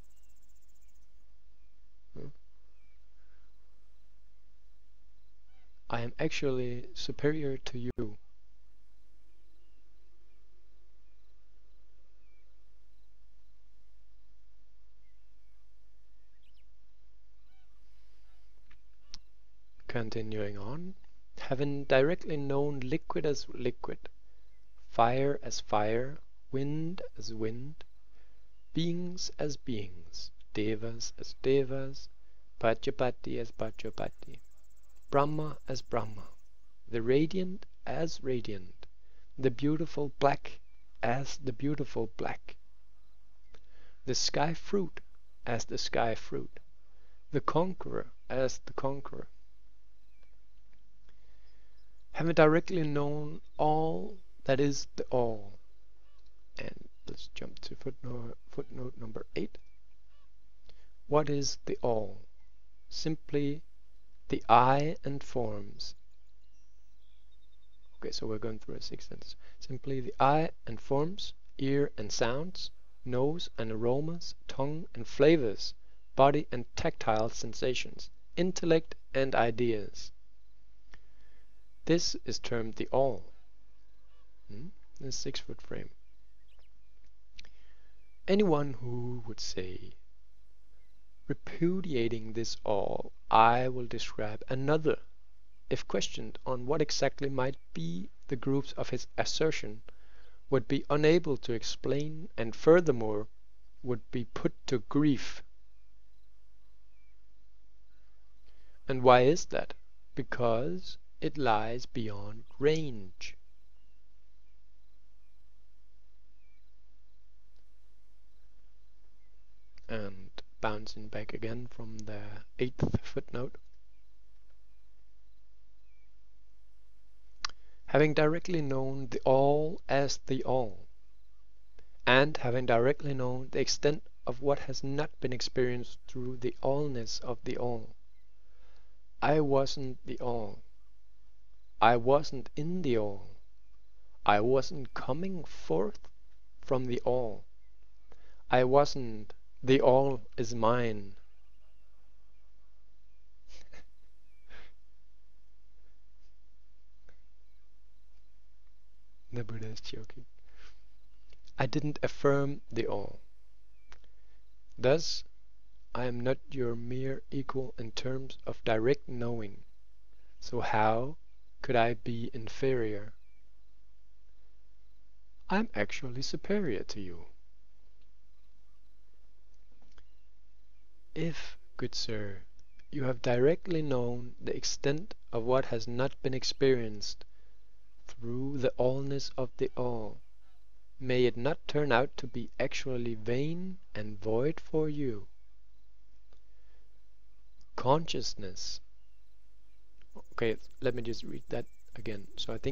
Hmm? I am actually superior to you. Continuing on, having directly known liquid as liquid, fire as fire, wind as wind, beings as beings, devas as devas, Prajapati as Prajapati, Brahma as Brahma, the radiant as radiant, the beautiful black as the beautiful black, the sky fruit as the sky fruit, the conqueror as the conqueror. Having directly known all that is the all. And let's jump to footnote, footnote number eight. What is the all? Simply the eye and forms. Okay, so we're going through a six sentence. Simply the eye and forms, ear and sounds, nose and aromas, tongue and flavors, body and tactile sensations, intellect and ideas. This is termed the all. Hmm? The six-foot frame. Anyone who would say, repudiating this all, I will describe another, if questioned on what exactly might be the groups of his assertion, would be unable to explain, and furthermore would be put to grief. And why is that? Because it lies beyond range. And bouncing back again from the eighth footnote. Having directly known the all as the all, and having directly known the extent of what has not been experienced through the allness of the all, I wasn't the all. I wasn't in the all. I wasn't coming forth from the all. I wasn't the all is mine. The Buddha is joking. I didn't affirm the all. Thus, I am not your mere equal in terms of direct knowing. So how could I be inferior? I am actually superior to you. If, good sir, you have directly known the extent of what has not been experienced through the allness of the all, may it not turn out to be actually vain and void for you? Consciousness. Okay, let me just read that again. So I think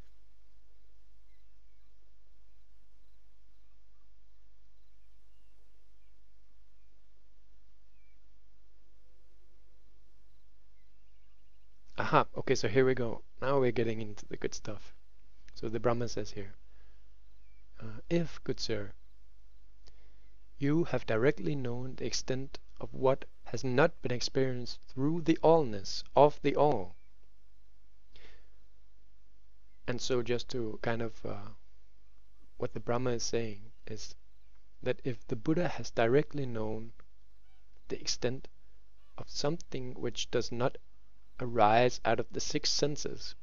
aha, okay, so here we go. Now we're getting into the good stuff. So the Brahma says here, uh, if, good sir, you have directly known the extent of what has not been experienced through the allness of the all. And so just to kind of, uh, what the Brahma is saying is that if the Buddha has directly known the extent of something which does not arise out of the six senses,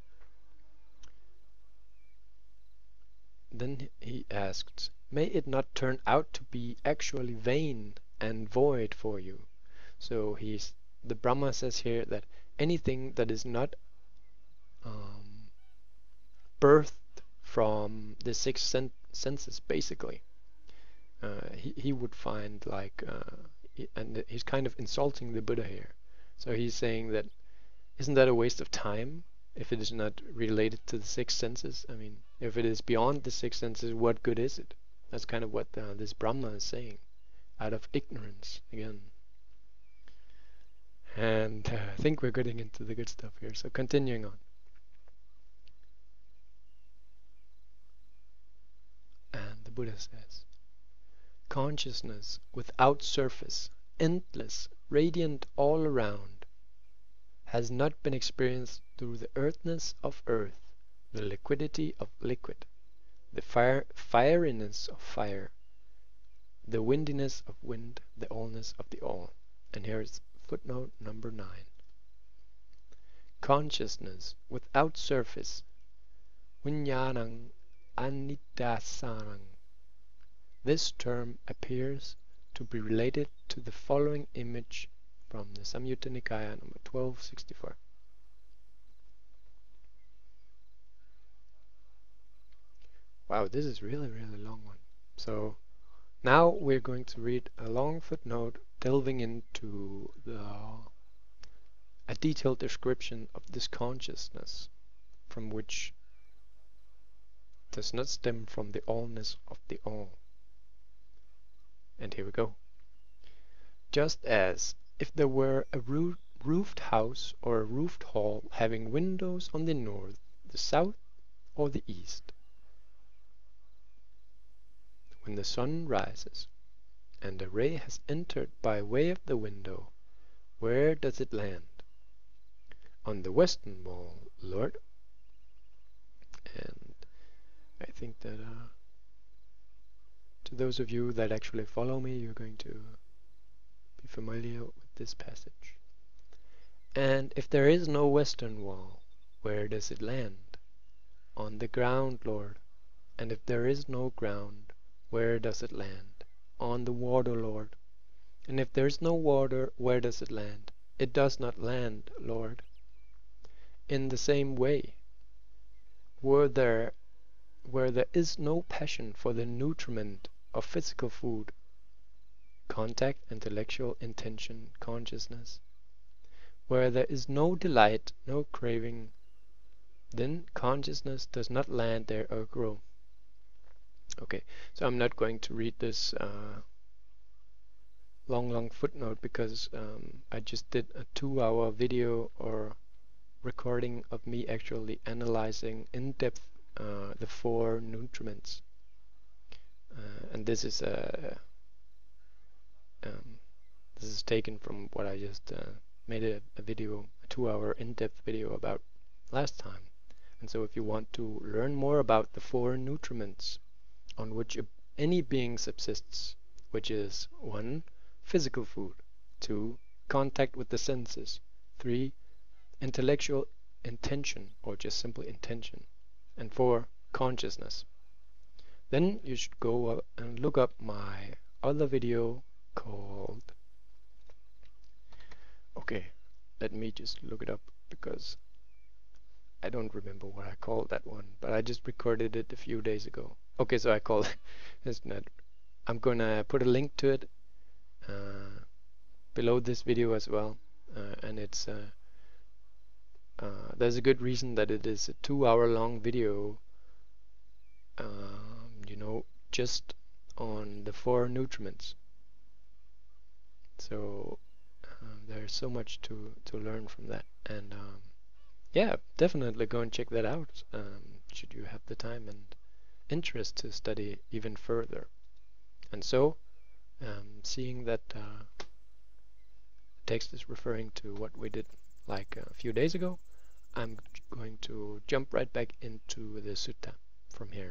then he asks, may it not turn out to be actually vain and void for you? So he's the Brahma says here that anything that is not um, birthed from the six sen senses, basically, uh, he he would find like, uh, he, and he's kind of insulting the Buddha here. So he's saying that isn't that a waste of time if it is not related to the six senses? I mean, if it is beyond the six senses, what good is it? That's kind of what uh, this Brahma is saying, out of ignorance again. And uh, I think we're getting into the good stuff here. So continuing on. And the Buddha says, consciousness without surface, endless, radiant all around, has not been experienced through the earthness of earth, the liquidity of liquid, the fire fieriness of fire, the windiness of wind, the allness of the all. And here is footnote number nine. Consciousness without surface, vijnanam aniddasanam. This term appears to be related to the following image from the Samyutta Nikaya number twelve sixty-four. Wow, this is really, really long one. So now we're going to read a long footnote delving into the a detailed description of this consciousness, from which does not stem from the allness of the all. And here we go. Just as if there were a roo roofed house or a roofed hall having windows on the north, the south, or the east, when the sun rises and a ray has entered by way of the window, where does it land? On the western wall, Lord. And I think that uh, to those of you that actually follow me, you're going to be familiar with this passage. And if there is no western wall, where does it land? On the ground, Lord. And if there is no ground, where does it land? On the water, Lord. And if there is no water, where does it land? It does not land, Lord. In the same way, where there, where there is no passion for the nutriment of physical food, contact, intellectual, intention, consciousness, where there is no delight, no craving, then consciousness does not land there or grow. Okay, so I'm not going to read this uh, long, long footnote because um, I just did a two-hour video or recording of me actually analyzing in depth uh, the four nutriments, uh, and this is a um, this is taken from what I just uh, made a, a video, a two-hour in-depth video about last time. And so if you want to learn more about the four nutriments on which any being subsists, which is one, physical food, two, contact with the senses, three, intellectual intention or just simply intention, and four, consciousness, then you should go up and look up my other video called, okay, let me just look it up because I don't remember what I called that one, but I just recorded it a few days ago. Okay, so I call it, it's not, I'm gonna put a link to it uh, below this video as well, uh, and it's uh, uh, there's a good reason that it is a two-hour long video, um, you know, just on the four nutriments. So um, there's so much to to learn from that, and um, yeah, definitely go and check that out. Um, should you have the time and interest to study even further. And so, um, seeing that uh, the text is referring to what we did like a few days ago, I'm going to jump right back into the sutta from here.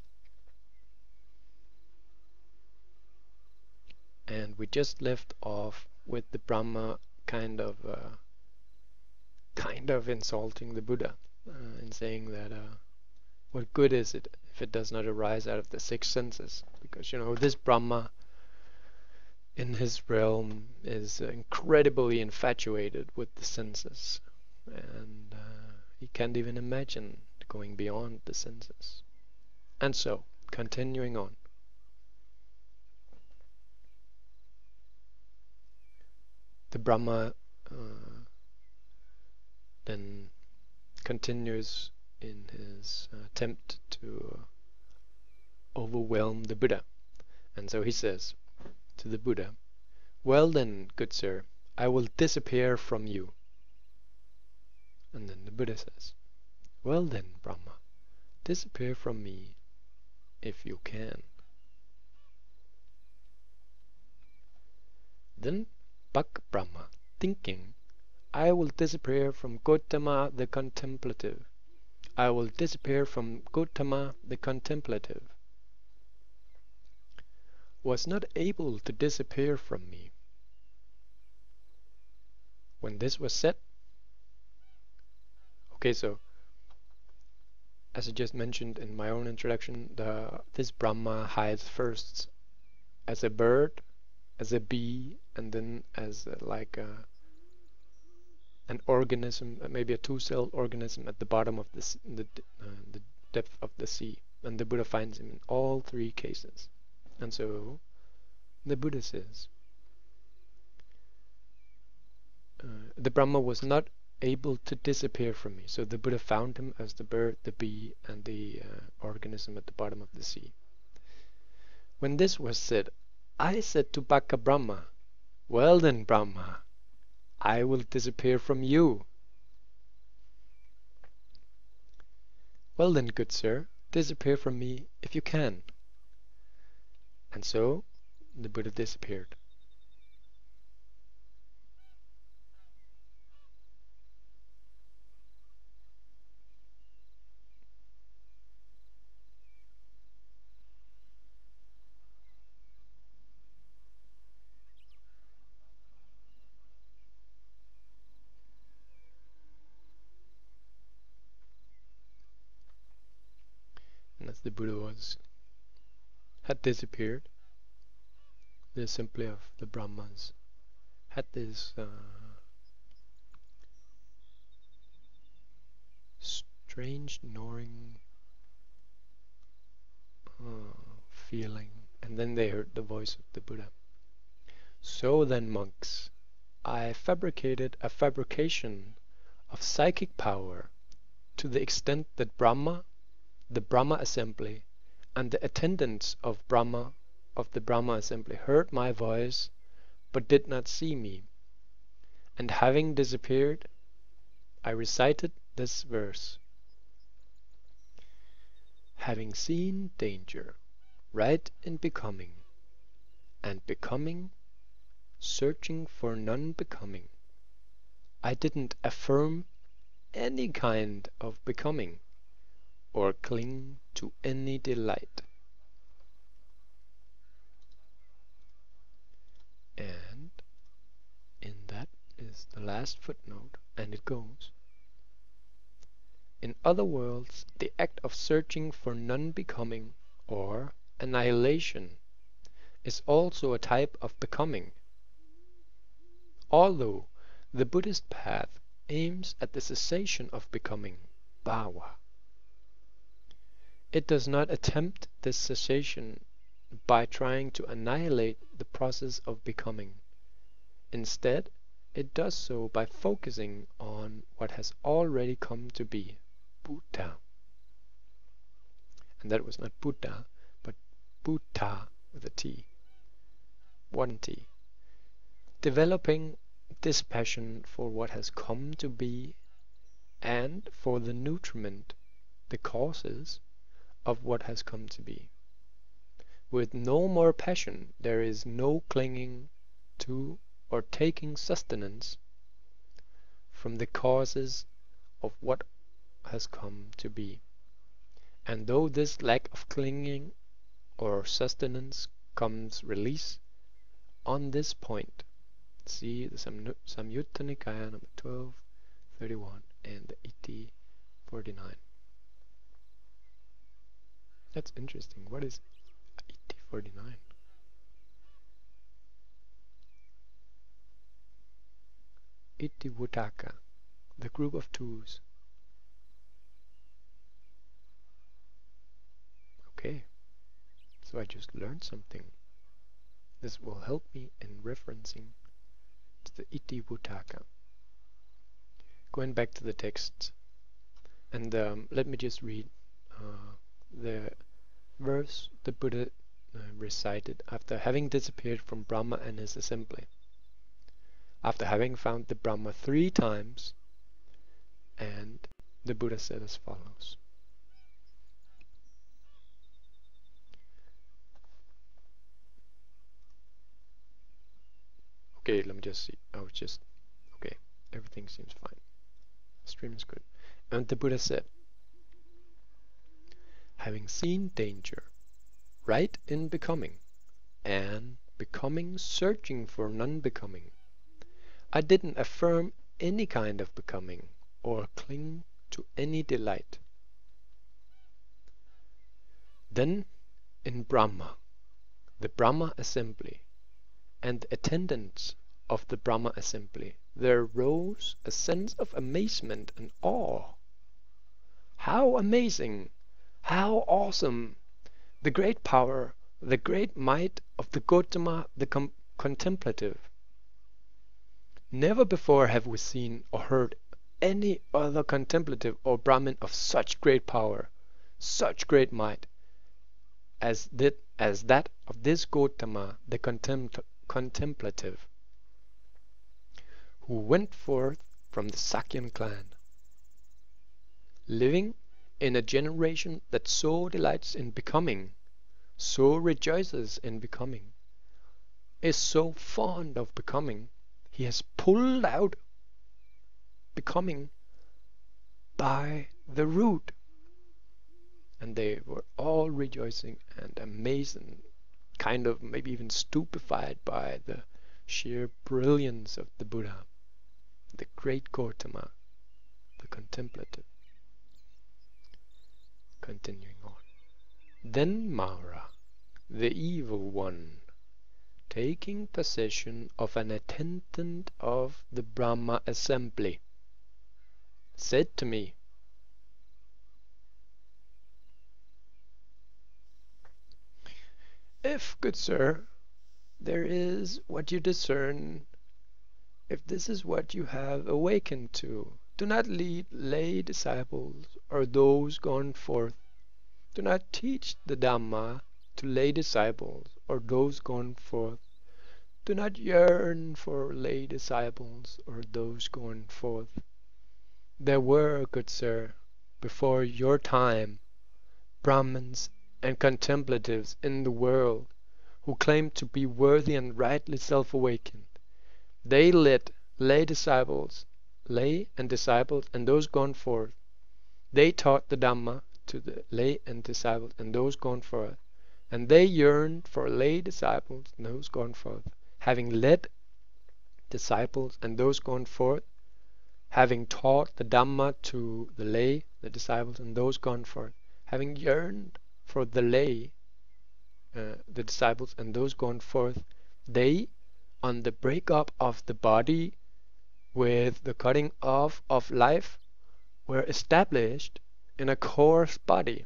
And we just left off with the Brahma kind of uh, kind of insulting the Buddha uh, and saying that uh, what good is it if it does not arise out of the six senses? Because, you know, this Brahma in his realm is uh, incredibly infatuated with the senses, and uh, he can't even imagine going beyond the senses. And so, continuing on, the Brahma uh, then continues in his attempt to overwhelm the Buddha. And so he says to the Buddha, "Well then, good sir, I will disappear from you." And then the Buddha says, "Well then, Brahma, disappear from me if you can." Then Bhak Brahma, thinking, "I will disappear from Gautama the contemplative. I will disappear from Gautama the contemplative," was not able to disappear from me. When this was said, okay, so as I just mentioned in my own introduction, the this Brahma hides first as a bird, as a bee, and then as a, like a, an organism, maybe a two-celled organism at the bottom of the, the, uh, the depth of the sea. And the Buddha finds him in all three cases. And so the Buddha says, uh, the Brahma was not able to disappear from me. So the Buddha found him as the bird, the bee, and the uh, organism at the bottom of the sea. When this was said, I said to Bhakka Brahma, "Well then, Brahma, I will disappear from you." "Well then, good sir, disappear from me if you can." And so the Buddha disappeared. as the Buddha was had disappeared. The assembly of the Brahmas had this uh, strange gnawing uh, feeling, and then they heard the voice of the Buddha. So then, monks, I fabricated a fabrication of psychic power to the extent that Brahma, the Brahma assembly, and the attendants of Brahma of the Brahma assembly heard my voice but did not see me. And having disappeared, I recited this verse. Having seen danger, right in becoming, and becoming, searching for non-becoming, I didn't affirm any kind of becoming, or cling to any delight. And in that is the last footnote, and it goes. In other words, the act of searching for non-becoming, or annihilation, is also a type of becoming. Although the Buddhist path aims at the cessation of becoming, bhava, it does not attempt this cessation by trying to annihilate the process of becoming. Instead, it does so by focusing on what has already come to be, Buddha. And that was not Buddha, but Buddha with a T. One T. Developing this passion for what has come to be and for the nutriment, the causes of what has come to be. With no more passion, there is no clinging to or taking sustenance from the causes of what has come to be. And though this lack of clinging or sustenance comes release on this point, see the Samyutta Nikaya number twelve thirty-one and the Iti forty-nine. That's interesting. What is Iti forty-nine? Iti Vuttaka, the group of twos. Okay, so I just learned something. This will help me in referencing to the Iti Vuttaka. Going back to the text, and um, let me just read uh, the verse the Buddha uh, recited after having disappeared from Brahma and his assembly. After having found the Brahma three times, and the Buddha said as follows. Okay, let me just see. I was just, okay, everything seems fine. Stream is good. And the Buddha said, having seen danger, right in becoming, and becoming searching for non-becoming, I didn't affirm any kind of becoming or cling to any delight. Then in Brahma, the Brahma assembly, and the attendants of the Brahma assembly, there rose a sense of amazement and awe. How amazing! How awesome! The great power, the great might of the Gautama, the com contemplative. Never before have we seen or heard any other contemplative or Brahmin of such great power, such great might, as that, as that of this Gautama, the contempl contemplative, who went forth from the Sakyan clan, living in a generation that so delights in becoming, so rejoices in becoming, is so fond of becoming, he has pulled out becoming by the root. And they were all rejoicing and amazed and kind of maybe even stupefied by the sheer brilliance of the Buddha, the great Gautama, the contemplative. Continuing on. Then Mara, the evil one, taking possession of an attendant of the Brahma assembly, said to me, "If, good sir, there is what you discern, if this is what you have awakened to, do not lead lay disciples or those gone forth. Do not teach the Dhamma to lay disciples or those gone forth. Do not yearn for lay disciples or those gone forth. There were, good sir, before your time, Brahmins and contemplatives in the world who claimed to be worthy and rightly self-awakened. They led lay disciples, lay and disciples, and those gone forth. They taught the Dhamma to the lay and disciples and those gone forth, and they yearned for lay disciples and those gone forth, having led disciples and those gone forth, having taught the Dhamma to the lay, the disciples, and those gone forth, having yearned for the lay, uh, the disciples, and those gone forth, they, on the break-up of the body with the cutting off of life, were established in a coarse body.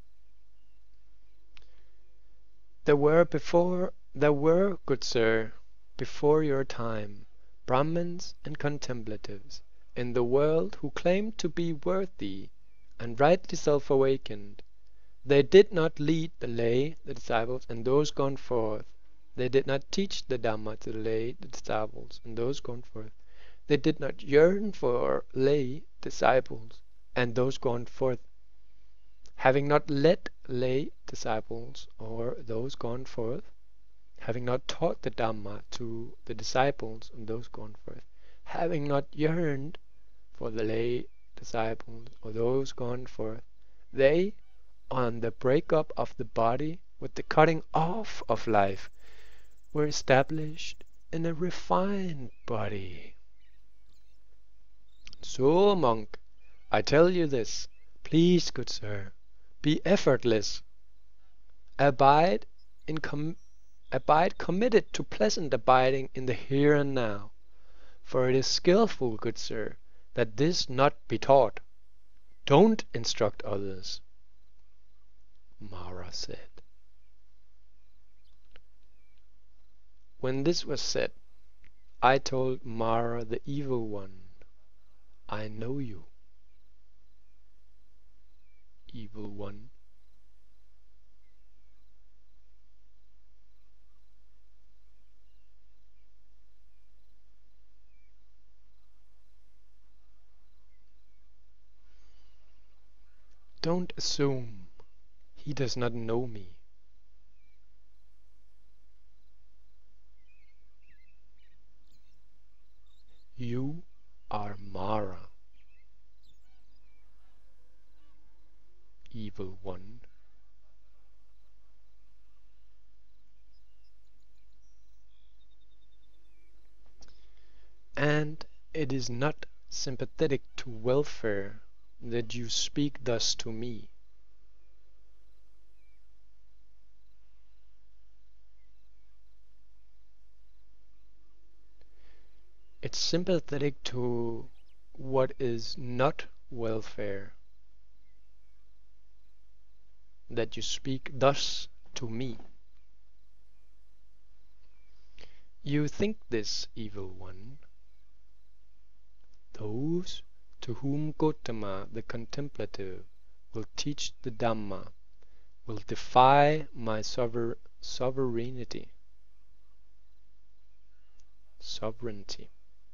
There were before, there were, good sir, before your time, Brahmins and contemplatives in the world who claimed to be worthy and rightly self-awakened. They did not lead the lay, the disciples, and those gone forth. They did not teach the Dhamma to the lay, the disciples, and those gone forth. They did not yearn for lay disciples and those gone forth. Having not led lay disciples or those gone forth, having not taught the Dhamma to the disciples and those gone forth, having not yearned for the lay disciples or those gone forth, they, on the break-up of the body with the cutting off of life, were established in a refined body. So, monk, I tell you this, please, good sir, be effortless. Abide in com abide committed to pleasant abiding in the here and now, for it is skillful, good sir, that this not be taught. Don't instruct others. Mara said. When this was said, I told Mara the evil one, I know you, evil one. Don't assume he does not know me. You are Mara, evil one. And it is not sympathetic to welfare that you speak thus to me. It's sympathetic to what is not welfare that you speak thus to me. You think this, evil one. Those to whom Gotama the contemplative will teach the Dhamma will defy my sover sovereignty. Sovereignty.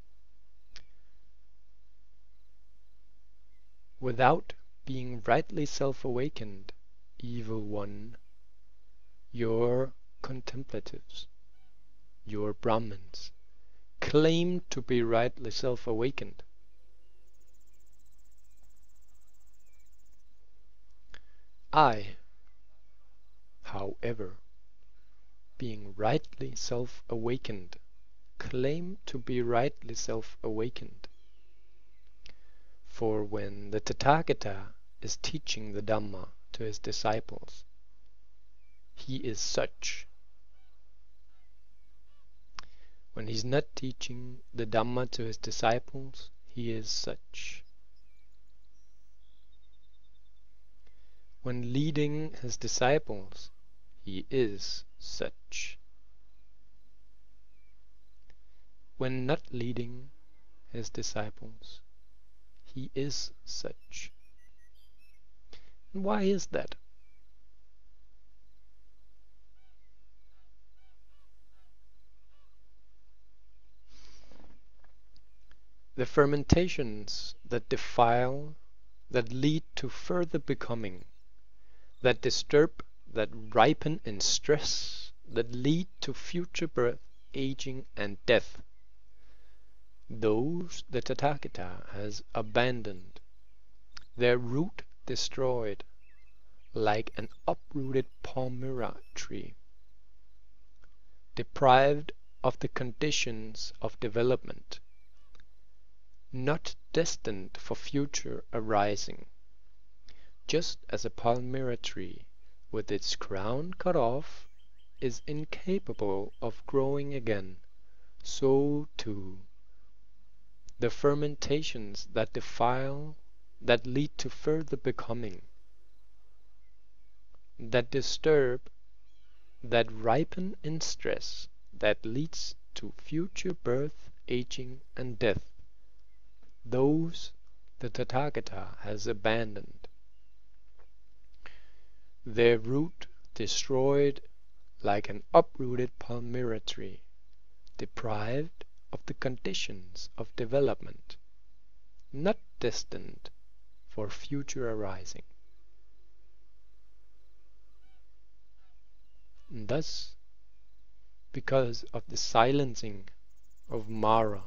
Without being rightly self-awakened, evil one, your contemplatives, your Brahmins, claim to be rightly self-awakened. I, however, being rightly self-awakened, claim to be rightly self-awakened. For when the Tathagata is teaching the Dhamma to his disciples, he is such. When he's not teaching the Dhamma to his disciples, he is such. When leading his disciples, he is such. When not leading his disciples, he is such. And why is that? The fermentations that defile, that lead to further becoming, that disturb, that ripen in stress, that lead to future birth, aging, and death, those the Tathagata has abandoned, their root destroyed, like an uprooted palmyra tree, deprived of the conditions of development, not destined for future arising, just as a palmyra tree with its crown cut off is incapable of growing again, so too the fermentations that defile, that lead to further becoming, that disturb, that ripen in stress, that leads to future birth, aging, and death, those the Tathagata has abandoned, their root destroyed like an uprooted palmyra tree, deprived of the conditions of development, not destined for future arising. And thus, because of the silencing of Mara,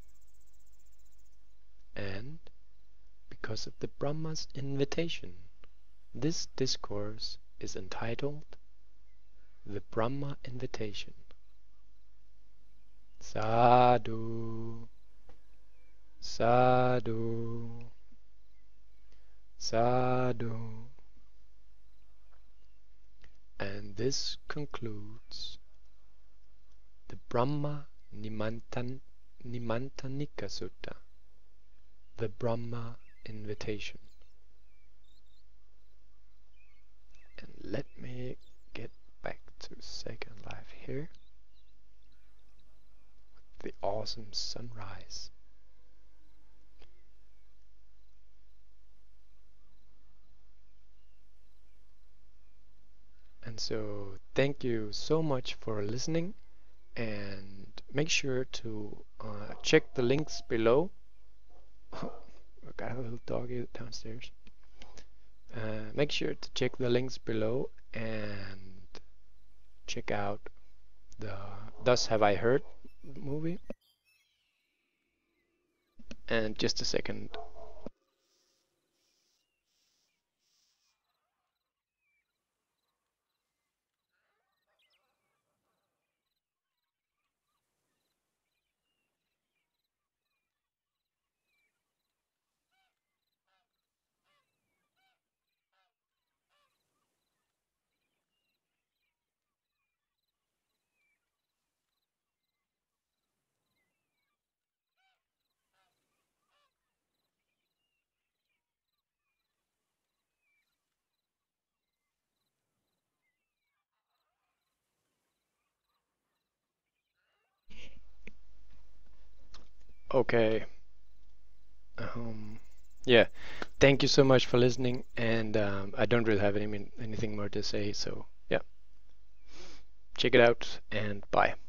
and because of the Brahma's invitation, this discourse is entitled The Brahma Invitation. Sadhu, sadhu, sadhu. And this concludes the Brahma Nimantan, Nimantanika Sutta, the Brahma Invitation. And let me get back to Second Life here. The awesome sunrise. And so thank you so much for listening, and make sure to uh, check the links below. Oh, I got a little doggy downstairs. Uh, make sure to check the links below and check out the Thus Have I Heard movie. And just a second. Okay. Um, yeah. Thank you so much for listening, and um, I don't really have any anything more to say, so yeah. Check it out, and bye.